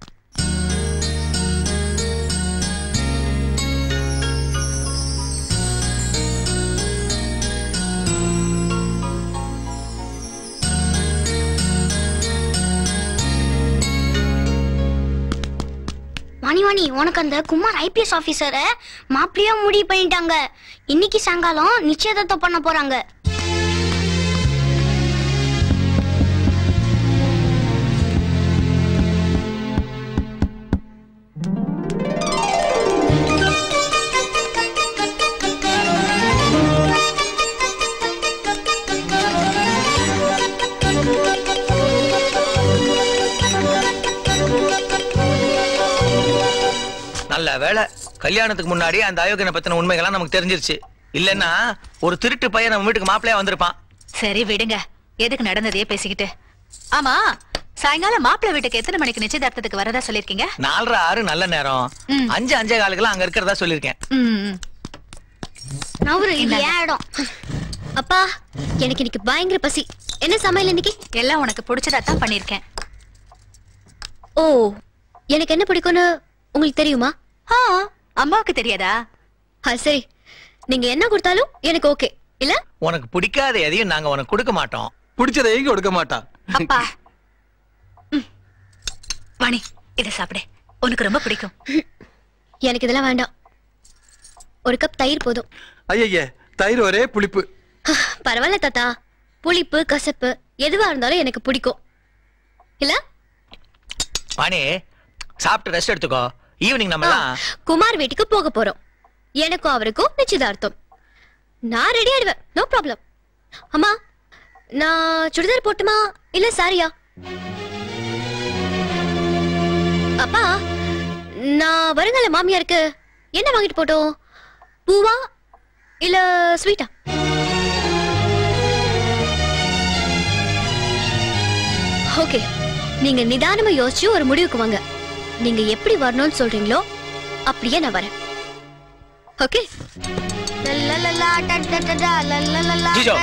வாணி வாணி உனக்கு அந்த குமார் ஐபிஎஸ் ஆபீசரை மாப்பிள்ளையா முடிவு பண்ணிட்டாங்க. இன்னைக்கு சாயங்காலம் நிச்சயதார்த்தம் பண்ண போறாங்க. நல்ல வேளை கல்யாணத்துக்கு முன்னாடி அந்த அயோக்கியனை பத்தின உண்மைகள்லாம் நமக்கு தெரிஞ்சிருச்சு. இல்லன்னா ஒரு திருட்டு பையன் நம்ம வீட்டுக்கு மாப்பிள்ளையா வந்திருப்பான். சரி விடுங்க. எதுக்கு நடந்ததையே பேசிக்கிட்டு. ஆமா சாயங்காலம் மாப்பிள்ளை வீட்டுக்கு எத்தனை மணிக்கு நிச்சயதார்த்தத்துக்கு வரதா சொல்லிருக்கீங்க? நாலரை ஆறு நல்ல நேரம். அஞ்சு அஞ்சே காலுக்கெல்லாம் அங்க இருக்கிறதா சொல்லிருக்கேன். அப்பா எனக்கு இன்னைக்கு பயங்கர பசி. என்ன சமையல் இன்னைக்கு? எல்லாம் உனக்கு பிடிச்சதா தான் பண்ணிருக்கேன். ஓ, எனக்கு என்ன பிடிக்கும்னு உங்களுக்கு தெரியுமா? அம்மாவுக்கு தெரியாதா? சரி, நீங்க என்ன கொடுத்தாலும் எனக்கு ஓகே. இல்ல உனக்கு பிடிக்காத எதையும் நாங்க உனக்கு கொடுக்க மாட்டோம். பிடிச்சதை எங்க கொடுக்க மாட்டான். அப்பா வாணி, இத சாப்பிடு, உனக்கு ரொம்ப பிடிக்கும். எனக்கு இதெல்லாம் வேண்டாம். ஒரு கப் தயிர் போதும். ஐயே, தயிர் ஒரே புளிப்பு. பரவாயில்ல தாத்தா, புளிப்பு கசப்பு எதுவா இருந்தாலும் எனக்கு பிடிக்கும். இல்ல வாணி, சாப்பிட்டு ரெஸ்ட் எடுத்துக்கோ. ஈவினிங் நம்ம குமார் வீட்டுக்கு போக போறோம். எனக்கும் அவருக்கும் நிச்சயதார்த்தம். நான் ரெடி ஆயிடுவேன், நோ ப்ராப்ளம். அம்மா, நான் சுடிதார் போட்டுமா இல்ல சாரியா? அப்பா, நான் வருங்கால மாமியாருக்கு என்ன வாங்கிட்டு போட்டோம்? பூவா இல்ல ஸ்வீட்டா? ஓகே, நீங்க நிதானமா யோசிச்சு ஒரு முடிவுக்கு வாங்க. நீங்க எப்படி வரணும்னு சொல்றீங்களோ அப்படியே நான் வரேன். ஓகே. ஜிஜோ,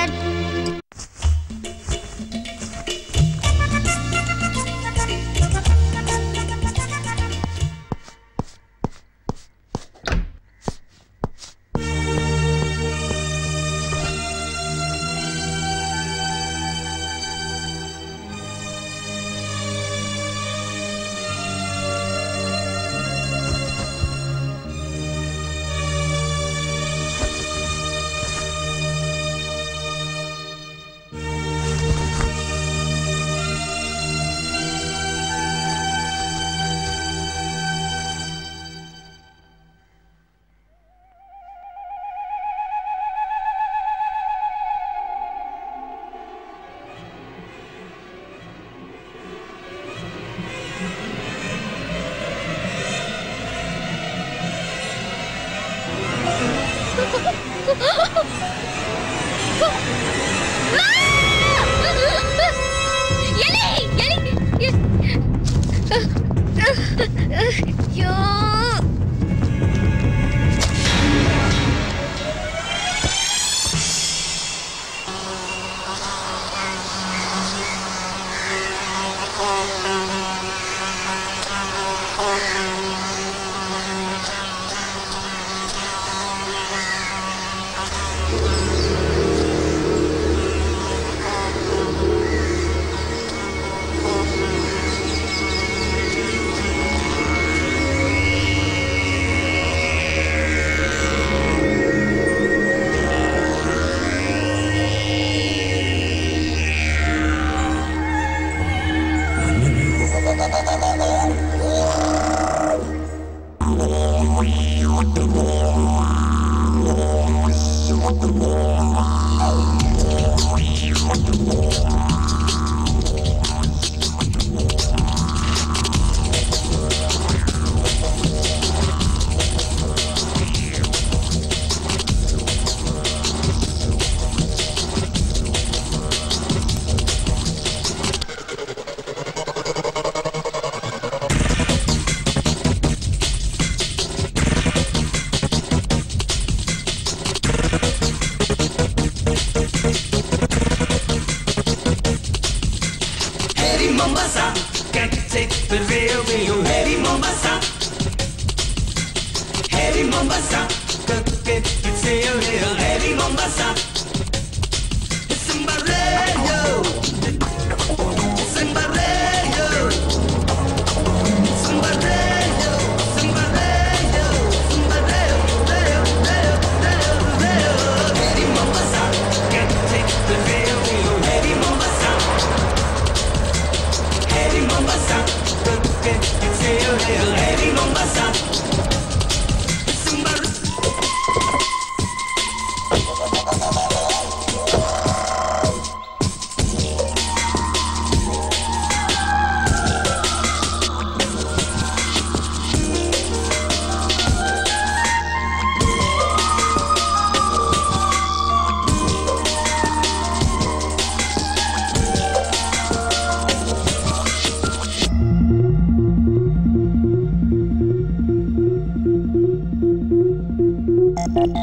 Mombasa.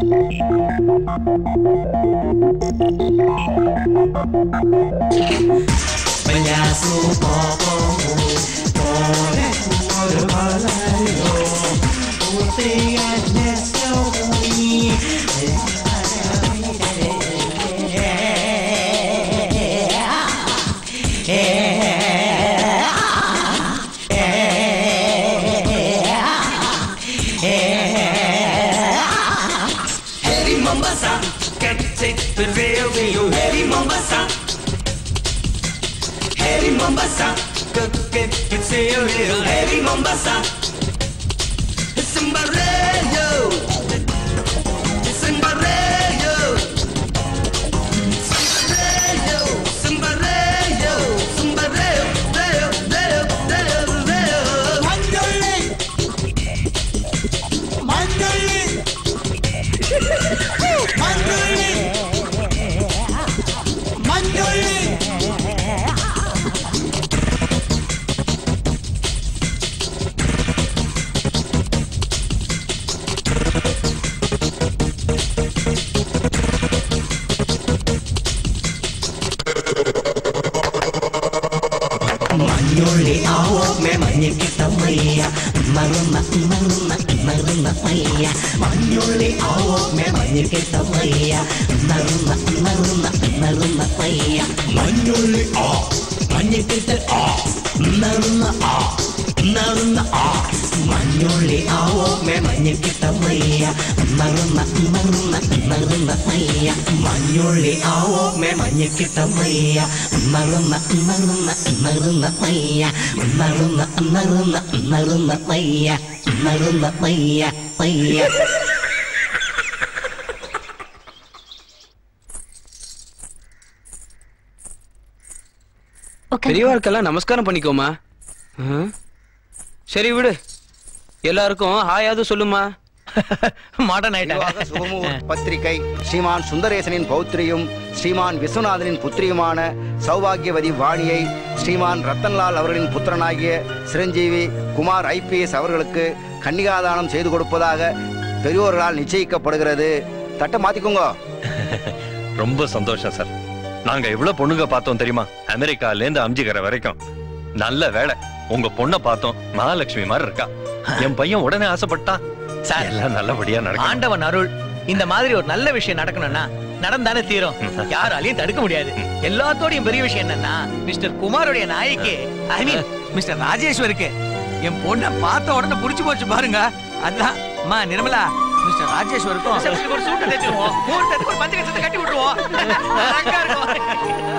பெரியவாருக்கெல்லாம் நமஸ்காரம் பண்ணிக்கோமா. சரி விடு, எல்லாருக்கும் ஹாயாவது சொல்லுமா. மாடர்ன் ஆயிட்டாங்க. சுபமுகூர்த்த பத்திரிகை ஸ்ரீமான் சுந்தரேசனின் பௌத்திரியும் ஸ்ரீமான் விஸ்வநாதனின் புத்திரியுமான சௌபாகியவதி வாணியை ஸ்ரீமான் ரத்தன்லால் அவர்களின் புத்திரனாகிய சிரஞ்சீவி குமார் ஐபிஎஸ் அவர்களுக்கு கன்னிகாதானம் செய்து கொடுப்பதாக பெரியோர்களால் நிச்சயிக்கப்படுகிறது. தட்டை மாத்திக்கோங்க. ரொம்ப சந்தோஷம் சார். நாங்க எவ்வளவு பொண்ணுங்க பார்த்தோம் தெரியுமா, அமெரிக்கால இருந்து அம்ஜிகரை வரைக்கும். நல்ல வேலை உங்க பொண்ணை பார்த்தோம், மகாலட்சுமி மாதிரி இருக்கா. என் பையன் உடனே ஆசைப்பட்டான். சார் எல்லாம் நல்லபடியா நடக்கும். ஆண்டவன் அருள். இந்த மாதிரி ஒரு நல்ல விஷயம் நடக்கணும்னா நடந்தானே தீரும். யாராலையும் தடுக்க முடியாது. எல்லாத்தோடையும் பெரிய விஷயம் என்னன்னா, மிஸ்டர் குமாரோடைய நாய்க்கு, ஐ மீன் மிஸ்டர் ராஜேஸ்வருக்கு என் பொண்ணை பார்த்த உடனே புடிச்சு போச்சு பாருங்க. அதான் அம்மா நிர்மலா, மிஸ்டர் ராஜேஸ்வருக்கும் ஒரு சூட்டை தைச்சிருவோம், மூட்டத்துக்கு ஒரு பஞ்சு கட்டத்தை கட்டி விட்டுருவோம். அழகா இருக்கும்.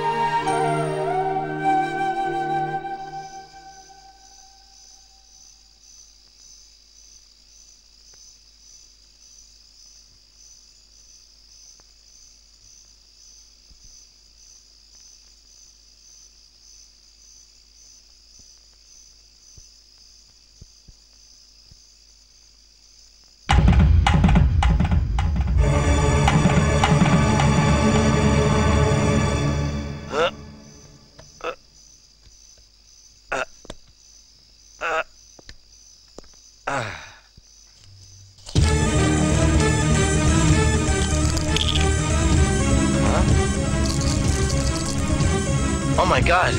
Oh my God.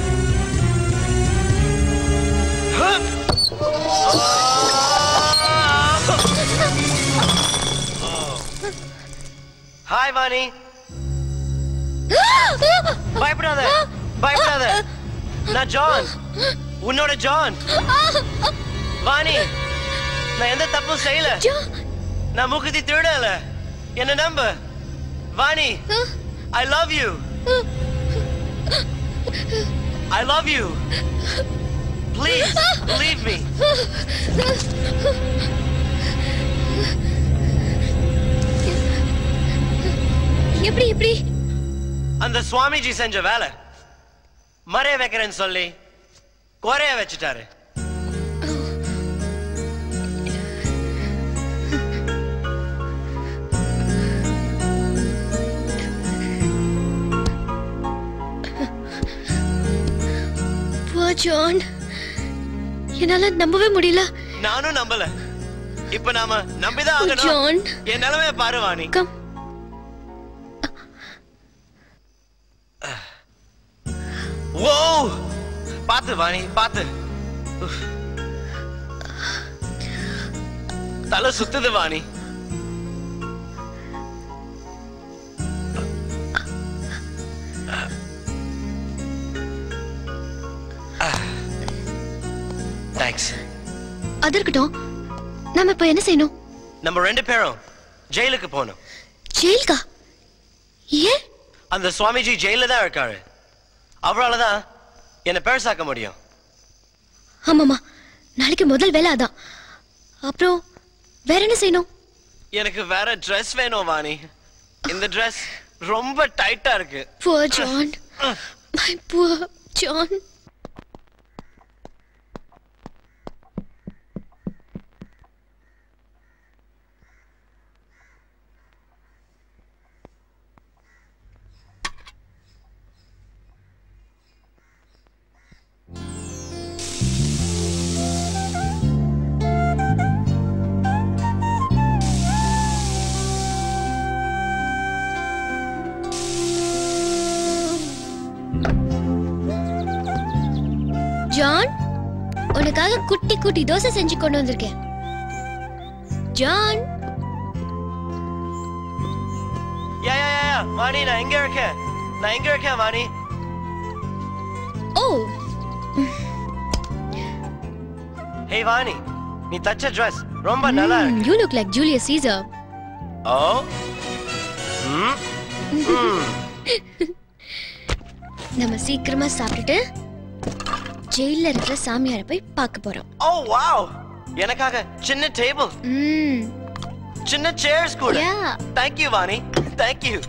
Hi, Vani. பயப்படாத, பயப்படாத. நான் ஜான், உன்னோட ஜான். வாணி, நான் எந்த தப்பும் செய்யல. நான் மூக்குத்தி திருடல. என்ன நம்பு. Vani, I love you. I love you. Please, believe me. எப்படி எப்படி அந்த சுவாமிஜி செஞ்ச வேலை மறைய வைக்கிறேன்னு சொல்லி குறைய வச்சுட்டாரு. ஜான், என்னால நம்பவே முடியல. நானும் நம்பல. இப்ப நாம நம்பிதான் ஆகணும். என் நிலைமைய பாரு வாணி. ஓ பாத்து வாணி பாத்து. தலை சுத்துது வாணி. தேங்க்ஸ். அது இருக்கட்டும், நாம இப்ப என்ன செய்யணும்? நம்ம ரெண்டு பேரும் ஜெயிலுக்கு போகணும். ஜெயிலுக்கா? ஏன்? அந்த சுவாமிஜி ஜெயில தான் இருக்காரு. அவராலதான் என்ன பெருசாக்க முடியும். ஆமாமா, நாளைக்கு முதல் வேலை அதான். அப்புறம் வேற என்ன செய்யணும்? எனக்கு வேற ட்ரெஸ் வேணும் வாணி. இந்த ட்ரெஸ் ரொம்ப டைட்டா இருக்கு. Poor John. My poor John. John, உனக்காக குட்டி குட்டி தோசை செஞ்சு கொண்டு வந்திருக்கேன். ஜான். யா யா யா வாணி, நான் எங்க இருக்கேன்? நான் எங்க இருக்கேன் வாணி? ஓ ஹே வாணி, நீ தச்ச ட்ரெஸ் ரொம்ப நல்லா இருக்கு. You look like Julius Caesar. ஓ ம் ம். நம்ம சீக்கிரமா சாப்பிட்டுட்டு ஜெயில்ல இருக்கிற சாமியாரை போய் பார்க்க போறோம். ஓ வாவ், எனக்காக சின்ன டேபிள், ம் சின்ன சேர்ஸ் கூட. Yeah. Thank you Vani, thank you.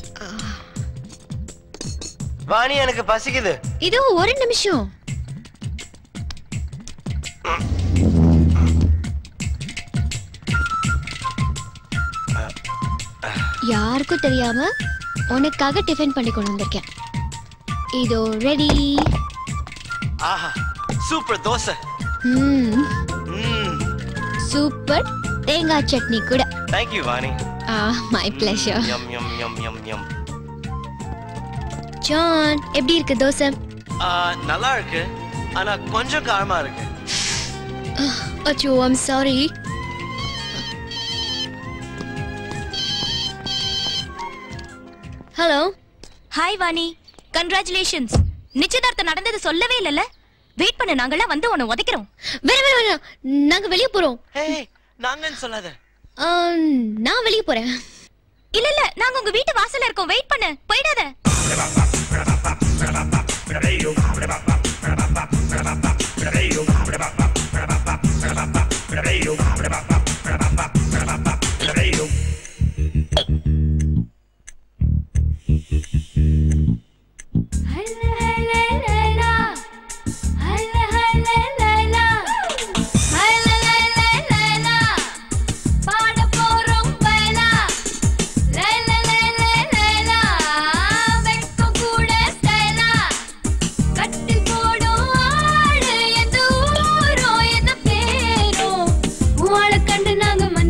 Vani, எனக்கு பசிக்குது. இதோ ஒரு நிமிஷம். யாருக்கும் தெரியாம உனக்காக டிஃபன் பண்ணி கொண்டு வந்திருக்கேன். இதோ ரெடி. ஆஹா, சூப்பர் தோசை. ம் ம் சூப்பர் தேங்காய் சட்னி கூட. Thank you Vani. ஆ my pleasure. Yum yum yum yum yum. John, எப்படி இருக்கு தோசை? ஆ, நல்லா இருக்கு, ஆனா கொஞ்சம் காரமா இருக்கு. அச்சோ, I am sorry. Hello. Hi Vani, congratulations. நிச்சயதார்த்தம் நடந்தது சொல்லவே இல்லல. வெயிட் பண்ணு, நாங்கலாம் வந்து உன்னை உதைக்கிறோம். வேற வேற வேற, நாங்க வெளிய போறோம். ஏய், நாங்கன்னு சொல்லாத. நான் வெளிய போறேன். இல்ல இல்ல, நாங்க உங்க வீட்டு வாசல்ல இருக்கோம். வெயிட் பண்ணு, போயிடாத. கண்டு நாங்க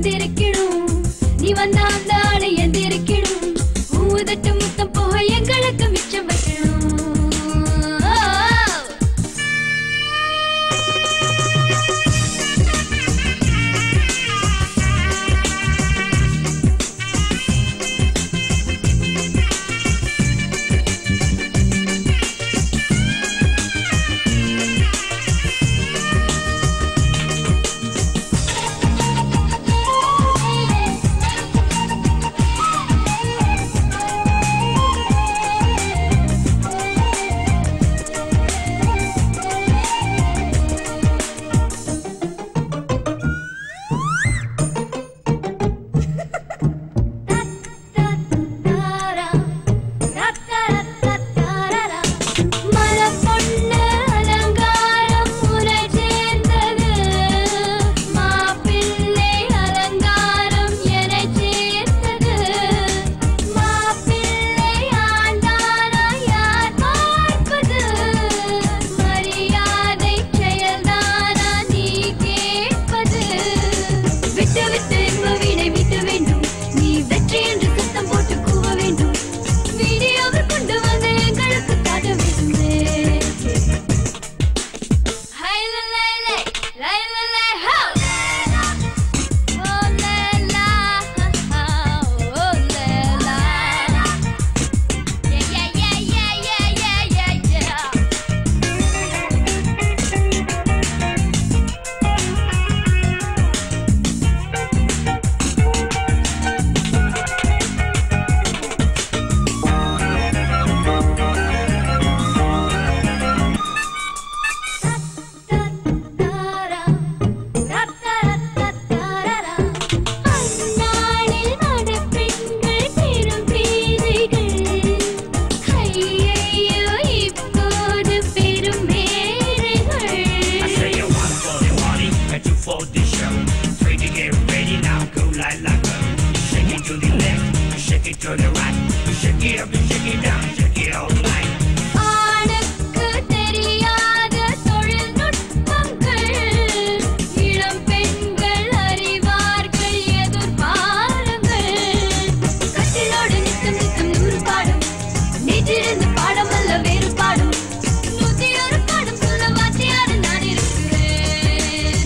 Free to get ready now, go like like a. Shake it to the left, shake it to the right, shake it up and shake it down, shake it all night. ஆணுக்கு தெரியாத தொழில்நுட்பங்கள் இளம் பெண்கள் அறிவார்கள் எதிர்பாருங்கள். கட்டிலோடு நித்தம் நித்தம் நூறு பாடும் நேற்றிருந்து பாடம் அல்ல வேறு பாடும் நூத்தி ஒரு பாடம் சொல்ல வாத்தியாரு நான் இருக்கிறேன்.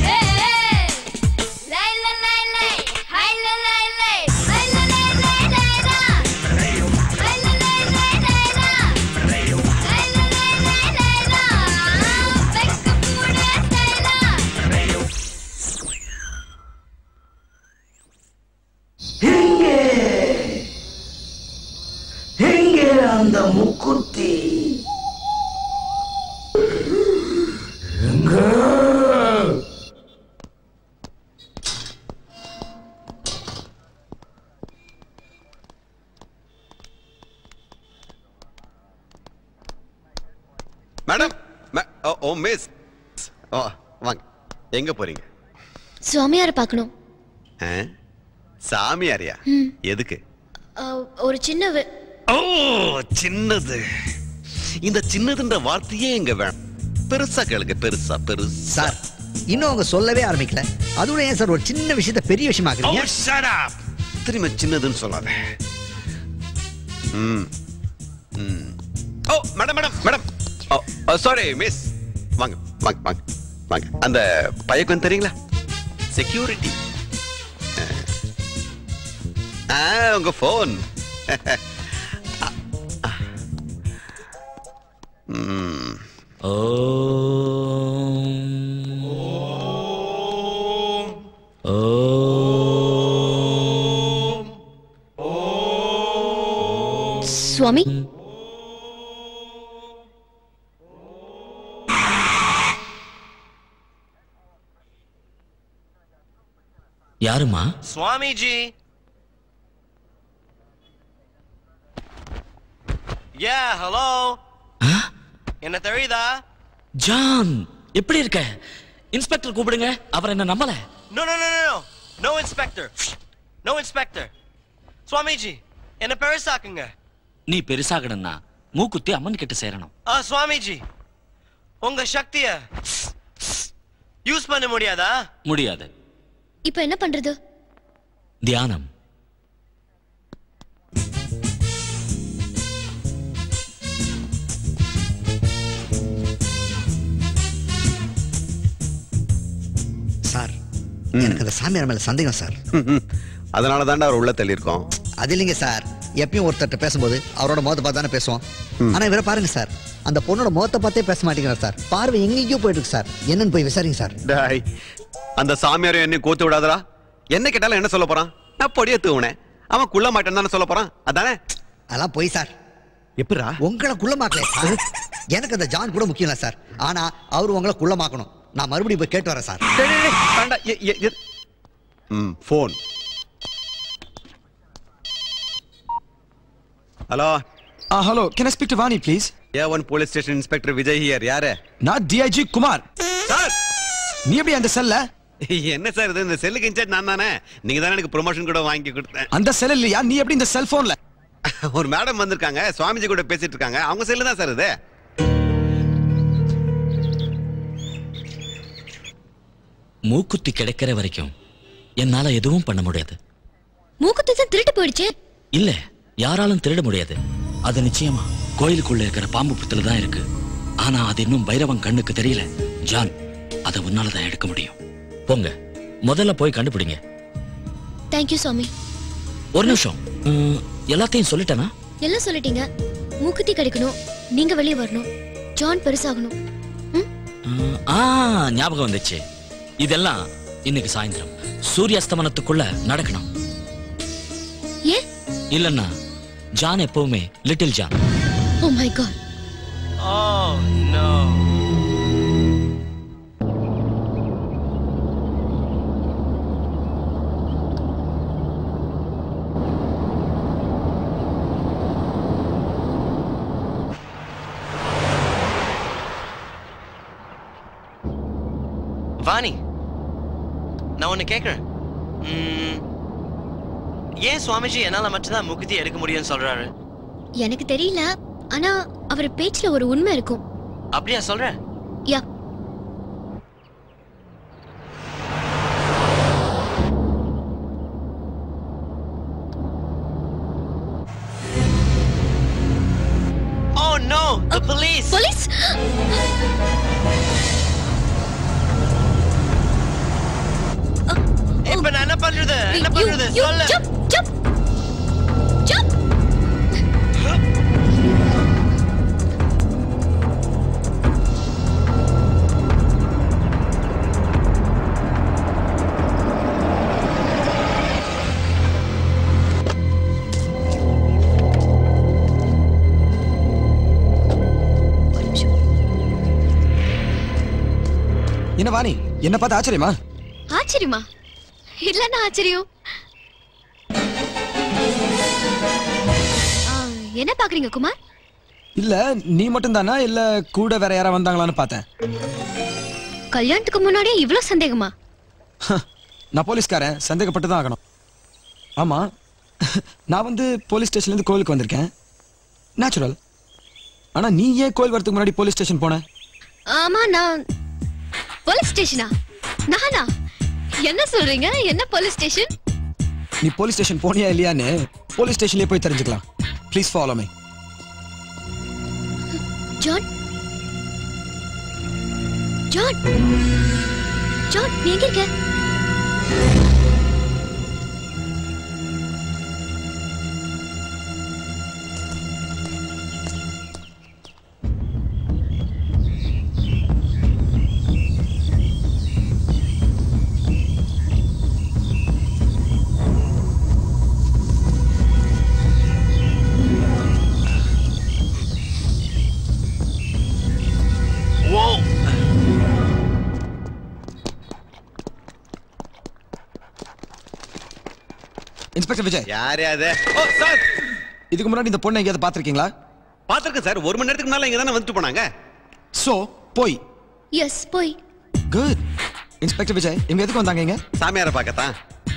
லைல லைல ஹைல லைல லைல லைல லைலா லைல லைல லைலா லைல லைல லைலா வெக்க கூட லைலா. எங்கே எங்கே அந்த முக்குத்தி எங்க மேடம் ஓ மிஸ் ஓ வாங்க எங்க போறீங்க? சுவாமியாரை பார்க்கணும். ஆ? சாமியாரியா? ம். எதுக்கு? அஹ், ஒரு சின்ன வே- ஓ சின்னது. இந்த சின்னதுன்ற வார்த்தையே எங்க வேணும். பெருசா கேளுங்க, பெருசா பெருசா. சார் இன்னும் அவங்க சொல்லவே ஆரம்பிக்கல, அதுவும் ஏன் சார் ஒரு சின்ன விஷயத்த பெரிய விஷயமாக்குறீங்க? Oh, shut up. திரும்ப சின்னதுன்னு சொல்லாத. ம் ம் oh madam madam madam oh sorry miss வாங்க வாங்க வாங்க வாங்க அந்த பையன் தெரியுங்களா? செக்யூரிட்டி. ஆ உங்க ஃபோன். ம் ஓ ஓ சுவாமி யாருமா? சுவாமிஜி. Yeah hello. என்ன தெரியுதா? ஜான் எப்படி இருக்க? இன்ஸ்பெக்டர் கூப்பிடுங்க, அவர் என்ன நம்பல. No no no no no inspector no inspector. Swamiji என்ன பெருசாக்குங்க. நீ பெருசாகணும்னா மூக்குத்தி அம்மன் கிட்ட சேரணும். ஆ சுவாமிஜி உங்க சக்திய யூஸ் பண்ண முடியாதா? முடியாது. இப்ப என்ன பண்றது? தியானம். சார் எனக்கு அந்த சாமியார் மேல சந்தேகம் சார். அதனால தாண்டா அவர் உள்ள தள்ளியிருக்கோம். அது இல்லைங்க சார், எப்பயும் ஒருத்தர்ட்ட பேசும்போது அவரோட முகத்தை பார்த்து தானே பேசுவோம். ஆனா இவரை பாருங்க சார், அந்த பொண்ணோட முகத்தை பார்த்தே பேச மாட்டேங்கிறார் சார். பார்வை எங்கேயோ போயிட்டு இருக்கு சார். என்னன்னு போய் விசாரிங்க சார். டேய் அந்த சாமியார் என்ன கோத்து விடாதடா. என்ன கேட்டாலும் என்ன சொல்ல போறான்? நான் பொடிய தூவுனேன், அவன் குள்ள மாட்டேன்னு தானே சொல்ல போறான். அதானே? அதெல்லாம் போய் சார். எப்படா உங்களை குள்ளமாக்கல சார். எனக்கு அந்த ஜான் கூட முக்கியம் இல்ல சார். ஆனா அவர் உங்களை குள்ளமாக்கணும். நான் மறுபடியும் போய் கேட்டு வரேன் சார். ம் phone. Hello. Ah, hello. Can I speak to Vani, please? A one police station inspector Vijay here. யாரு? நான் D I G Kumar. Sir நீ எப்படி அந்த செல்ல? என்ன சார் இது? இந்த செல்லுக்கு இன்சார்ஜ் நான் தானே. நீங்க தானே எனக்கு ப்ரொமோஷன் கூட வாங்கி கொடுத்தேன். அந்த செல் இல்லையா? நீ எப்படி இந்த செல்போன்ல? ஒரு மேடம் வந்திருக்காங்க, சுவாமிஜி கூட பேசிட்டு இருக்காங்க. அவங்க செல்லு தான் சார் இது. மூக்குத்தி கிடைக்கிற வரைக்கும் என்னால எதுவும் பண்ண முடியாது. மூக்குத்தி தான் திருட்டு போயிடுச்சு. இல்ல, யாராலும் திருட முடியாது. அது நிச்சயமா கோயிலுக்குள்ள இருக்கிற பாம்பு புத்துல தான் இருக்கு. ஆனா அது இன்னும் பைரவன் கண்ணுக்கு தெரியல. ஜான், அதை உன்னாலதான் எடுக்க முடியும். போங்க, முதல்ல போய் கண்டுபிடிங்க. தேங்க்யூ சுவாமி. ஒரு நிமிஷம், ம், எல்லாத்தையும் சொல்லிட்டேனா? எல்லாம் சொல்லிட்டீங்க. மூக்குத்தி கிடைக்கணும், நீங்க வெளியே வரணும், ஜான் பெருசாகணும். ம், ஆ ஞாபகம் வந்துச்சு. இதெல்லாம் இன்னைக்கு சாயந்தரம் சூரியாஸ்தமனத்துக்குள்ள நடக்கணும். ஏன்? இல்லன்னா ஜான் எப்பவுமே little John. Oh my god. Oh no. Vani, நான் ஒன்னு கேக்குறேன். ஏன் சுவாமிஜி என்னால மட்டும்தான் முக்குத்தி எடுக்க முடியும்னு சொல்றாரு? எனக்கு தெரியல, ஆனா அவர் பேச்சுல ஒரு உண்மை இருக்கும். அப்படியா சொல்ற? யா. Oh no, the police. Police? இப்ப நான் என்ன பண்றது? என்ன பண்றது? சொல்லு. Jump, jump. Jump. என்ன வாணி, என்ன பார்த்து ஆச்சரியமா? ஆச்சரியமா? இல்லன்னா ஆச்சரியம். என்ன பாக்குறீங்க குமார்? இல்ல நீ மட்டும் தானா இல்ல கூட வேற யாரா வந்தாங்களான்னு பார்த்தேன். கல்யாணத்துக்கு முன்னாடியே இவ்வளவு சந்தேகமா? நான் போலீஸ்காரன், சந்தேகப்பட்டு தான் ஆகணும். ஆமா, நான் வந்து போலீஸ் ஸ்டேஷன்ல இருந்து கோயிலுக்கு வந்திருக்கேன். நேச்சுரல். ஆனா நீ ஏன் கோயில் வரதுக்கு முன்னாடி போலீஸ் ஸ்டேஷன் போன? ஆமா, நான் போலீஸ் ஸ்டேஷனா? நானா? என்ன சொல்றீங்க? என்ன போலீஸ் ஸ்டேஷன்? நீ போலீஸ் ஸ்டேஷன் போனியா இல்லையான்னு போலீஸ் ஸ்டேஷன்லயே போய் தெரிஞ்சுக்கலாம். Please follow me. John, John, John, நீ எங்க இருக்க? இன்ஸ்பெக்டர் விஜய். யார் அது? ஓ சார், இதுக்கு முன்னாடி இந்த பொண்ணை எங்கேயாவது பாத்திருக்கீங்களா? பாத்திருக்கேன் சார். ஒரு மணி நேரத்துக்கு முன்னால இங்க தானே வந்துட்டு போனாங்க. சோ போய். எஸ், போய். குட். இன்ஸ்பெக்டர் விஜய், இங்க எதுக்கு வந்தாங்க? இங்க சாமியார பார்க்கத்தான்.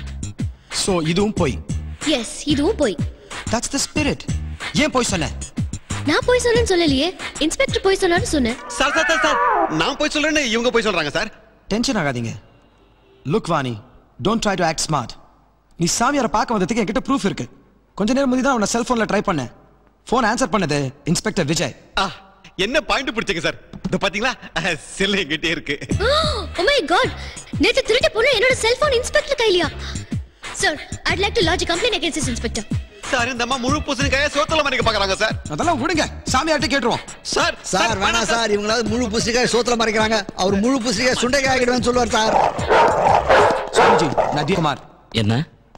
சோ இதுவும் போய். எஸ், இதுவும் போய். That's the spirit. ஏன் போய் சொன்ன? நான் போய் சொன்னேன்னு சொல்லலையே, இன்ஸ்பெக்டர் போய் சொன்னான்னு சொன்னேன். சார் சார் சார் சார், நான் போய் சொல்றேன்னு இவங்க போய் சொல்றாங்க சார். டென்ஷன் ஆகாதீங்க. Look Vani, don't try to act smart. நீ சாமியாரை பார்க்க வந்ததுக்கு என்கிட்ட ப்ரூஃப் இருக்கு. கொஞ்ச நேரம் முந்தி தான் அவனை செல்போன்ல ட்ரை பண்ணேன். போன் ஆன்சர் பண்ணது இன்ஸ்பெக்டர் விஜய். என்ன பாயிண்ட் பிடிச்சீங்க சார்? இது பாத்தீங்களா, செல் என்கிட்ட இருக்கு. ஓ மை காட், நேத்து திருட்டு பொண்ணு என்னோட செல்போன் இன்ஸ்பெக்டர் கையிலயா? Sir, I'd like to lodge a complaint against this inspector. Sir, இந்த அம்மா முழு பூசணிக்காய சோத்துல மறைக்க பார்க்கறாங்க சார். அதெல்லாம் விடுங்க, சாமியார்ட்ட கேட்டுருவோம். சார் சார் வேணாம் சார், இவங்களாவது முழு பூசணிக்காய் சோத்துல மறைக்கிறாங்க. அவர் முழு பூசணிக்காய் சுண்டைக்காய் ஆகிடுவேன்னு சொல்லுவார் சார். சுவாமிஜி, நதிகுமார். என்ன?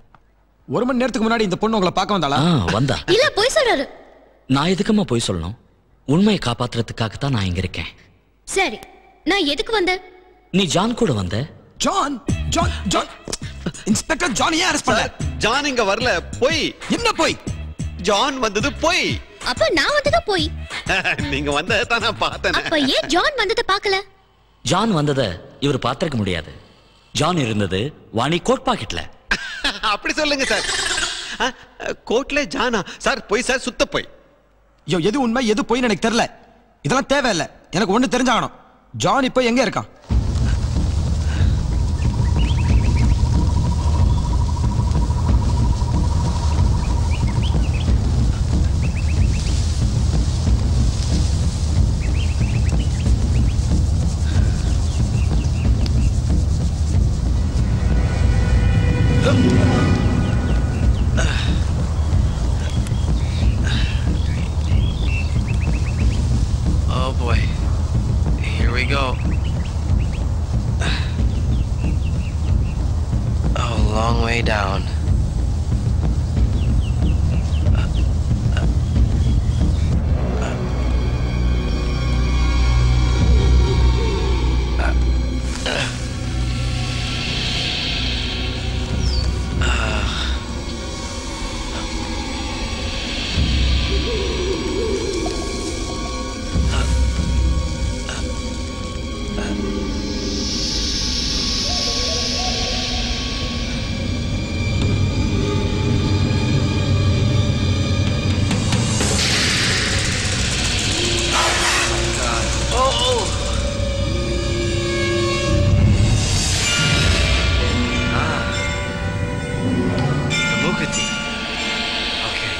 ஒரு மணி நேரத்துக்கு முன்னாடி இந்த பொண்ணு உங்களை பார்க்க வந்தாளா? வந்தா. இல்ல, போய் சொல்றாரு. நான் எதுக்குமா போய் சொல்லணும்? உண்மையை காப்பாத்துறதுக்காக தான் நான் இங்க இருக்கேன். சரி, நான் எதுக்கு வந்தேன்? நீ ஜான் கூட வந்த. John John John inspector John ஏன் அரெஸ்ட் பண்ணல? ஜான் இங்க வரல, போய். என்ன போய்? ஜான் வந்தது போய். அப்ப நான் வந்தது போய். நீங்க வந்தத தான் நான் பார்த்தேன். அப்ப ஏன் ஜான் வந்தத பார்க்கல? ஜான் வந்தத இவர் பார்த்திருக்க முடியாது. ஜான் இருந்தது வாணி கோட் பாக்கெட்ல. அப்படி சொல்லுங்க சார். கோட்ல ஜானா? சார் போய் சார், சுத்த போய். யோ, எது உண்மை எது போய் எனக்கு தெரியல. இதெல்லாம் தேவையில்லை. எனக்கு ஒண்ணு தெரிஞ்சாகணும். ஜான் இப்போ எங்க இருக்கான்? Oh boy. Here we go. Oh, long way down. Priti. Okay.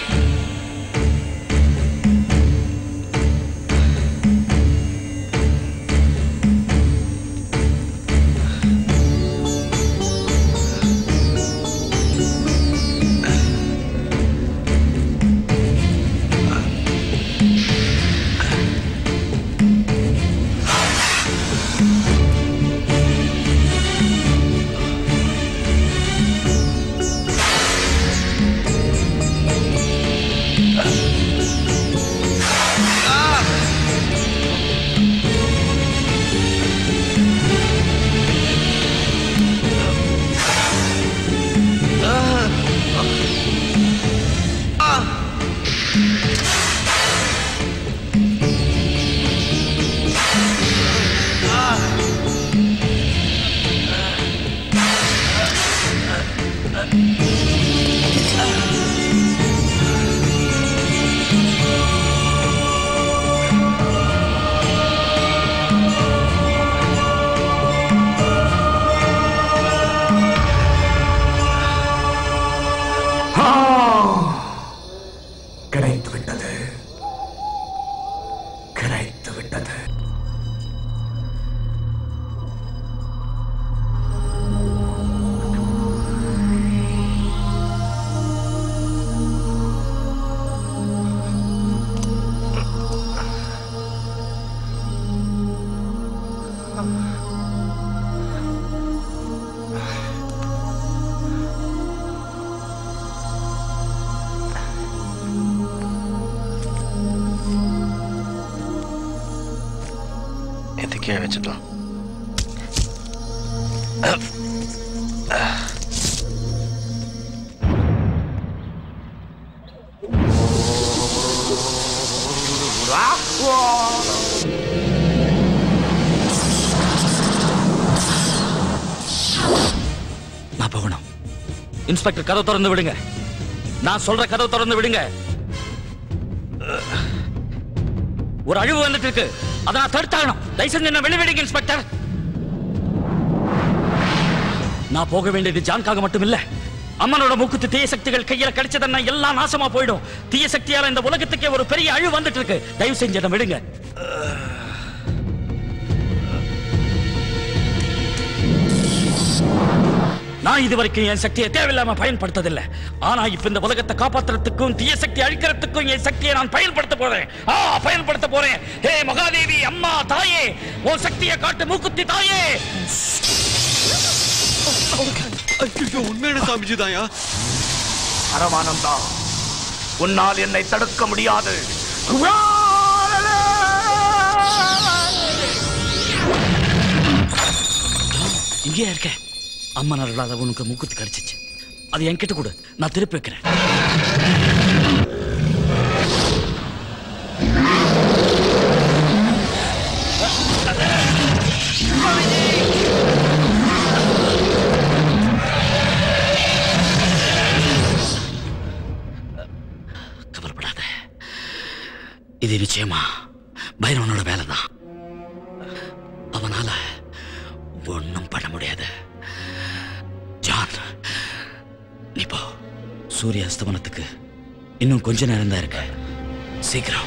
கிடைத்து விட்டது கிடைத்து விட்டது கீழே வச்சுக்கலாம். நான் போகணும். இன்ஸ்பெக்டர் கதவு திறந்து விடுங்க. நான் சொல்ற கதவு திறந்து விடுங்க. ஒரு அழிவு வந்துட்டு இருக்கு. அதை நான் தடுத்தாகணும். தயவு செஞ்சு என்ன வெளிவிடுங்க இன்ஸ்பெக்டர். நான் போக வேண்டியது ஜான்காக மட்டும் இல்ல. அம்மனோட மூக்குத்து தீய சக்திகள் கையில கிடைச்சதுன்னா எல்லாம் நாசமா போயிடும். தீய சக்தியால இந்த உலகத்துக்கே ஒரு பெரிய அழிவு வந்துட்டு இருக்கு. தயவு செஞ்சு என்ன விடுங்க. நான் இதுவரைக்கும் என் சக்தியை தேவையில்லாம பயன்படுத்ததில்லை. ஆனா இப்ப இந்த உலகத்தை காப்பாற்றுறதுக்கும் தீய சக்தி அழிக்கிறதுக்கும் என் சக்தியை நான் பயன்படுத்த போறேன். ஆ பயன்படுத்த போறேன். ஹே மகாதேவி அம்மா தாயே, உன் சக்தியை காட்டு மூக்குத்தி தாயே. உண்மையான சாமிஜி தாயா? அரவானந்தா, உன்னால் என்னை தடுக்க முடியாது. இங்கே இருக்க. அம்மன் அருளாத உனக்கு மூக்குத்தி கிடைச்சிச்சு. அது என்கிட்ட கூட நான் திருப்பி வைக்கிறேன். கவலைப்படாத. இது நிச்சயமா பைரவனோட வேலைதான். அவனால ஒன்னும் பண்ண முடியாது. ஜான், நீ போ. சூரிய அஸ்தமனத்துக்கு இன்னும் கொஞ்ச நேரம் தான் இருக்கு. சீக்கிரம்.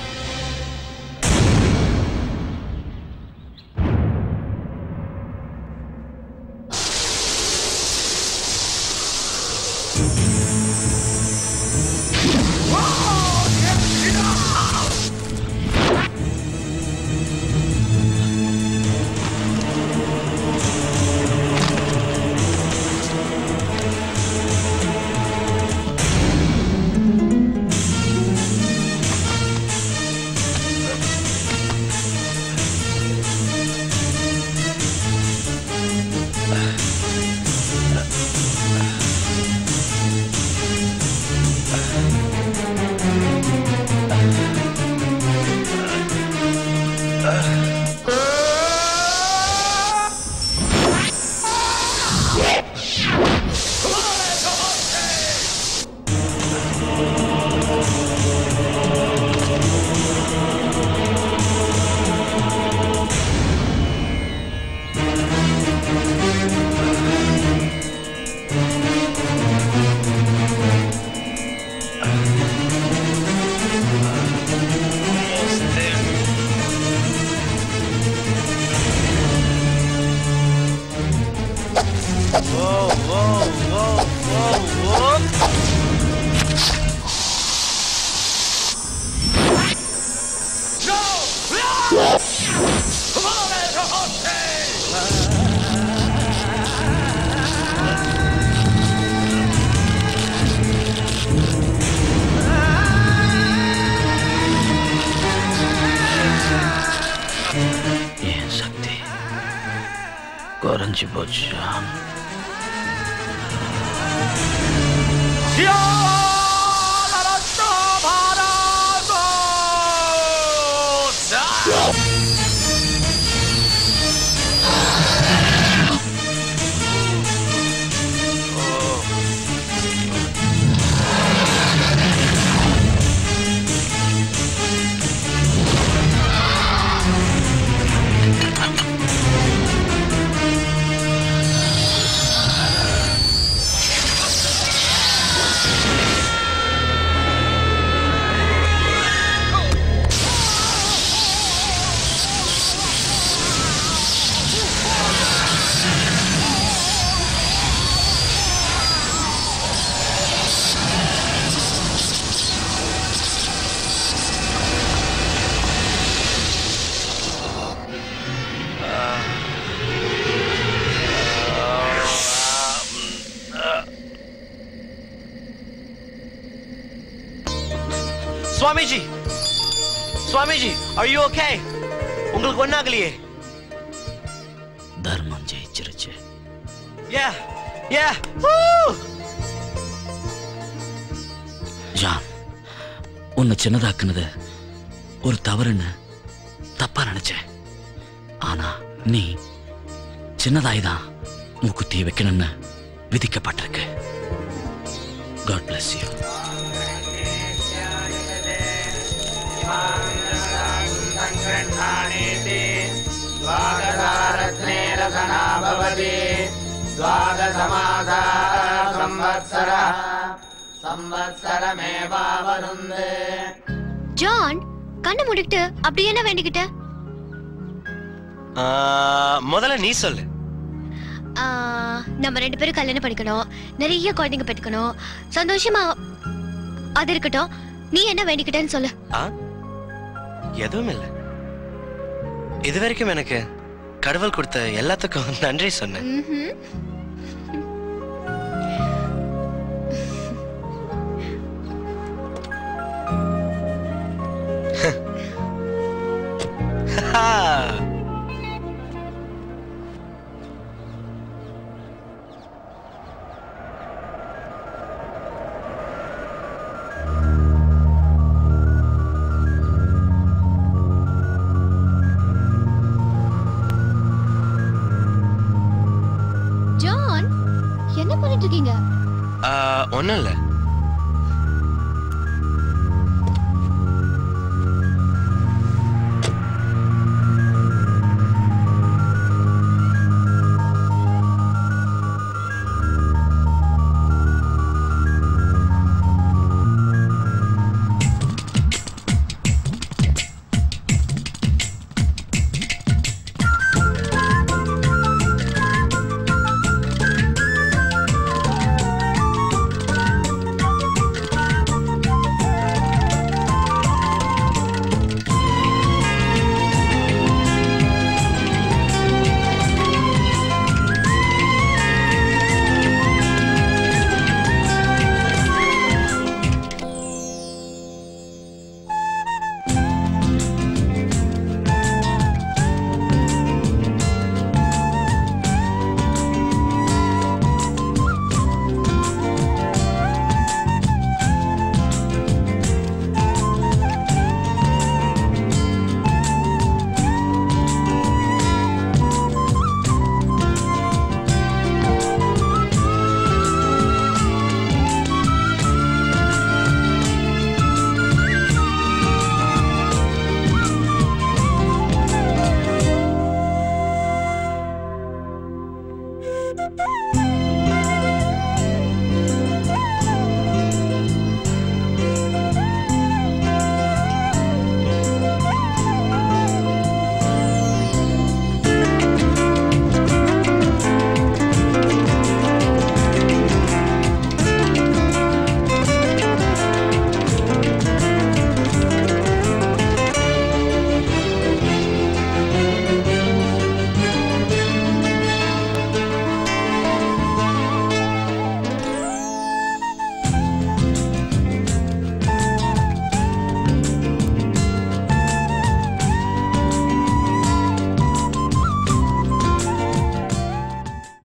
முடிஞ்சு போச்சு. Swamiji, Swamiji, are you okay? உங்களுக்கு ஒண்ணாகலையே? தர்மம் ஜெயிச்சிருச்சு. Yeah, yeah. Woo! ஜான், உன்னை சின்னதாக்குனது ஒரு தவறுன்னு தப்பா நினைச்சேன். ஆனா நீ சின்னதாய்தான் மூக்குத்தியை வைக்கணும்னு விதிக்கப்பட்டிருக்கு. God bless you. ஜான், கண்ணு மூடிட்டு அப்படி என்ன வேண்டிக்கிட்ட? முதல்ல நீ சொல்லு. ஆ, நம்ம ரெண்டு பேரும் கல்யாணம் பண்ணிக்கணும், நிறைய குழந்தைங்க பெற்றுக்கணும், சந்தோஷமா. அது இருக்கட்டும், நீ என்ன வேண்டிக்கிட்டேன்னு சொல்லு. எதுவும் இல்லை. இது வரைக்கும் எனக்கு கடவுள் கொடுத்த எல்லாத்துக்கும் நன்றி சொன்னேன். ஜான், என்ன பண்ணிட்டு இருக்கீங்க? ஒன்னும் இல்லை.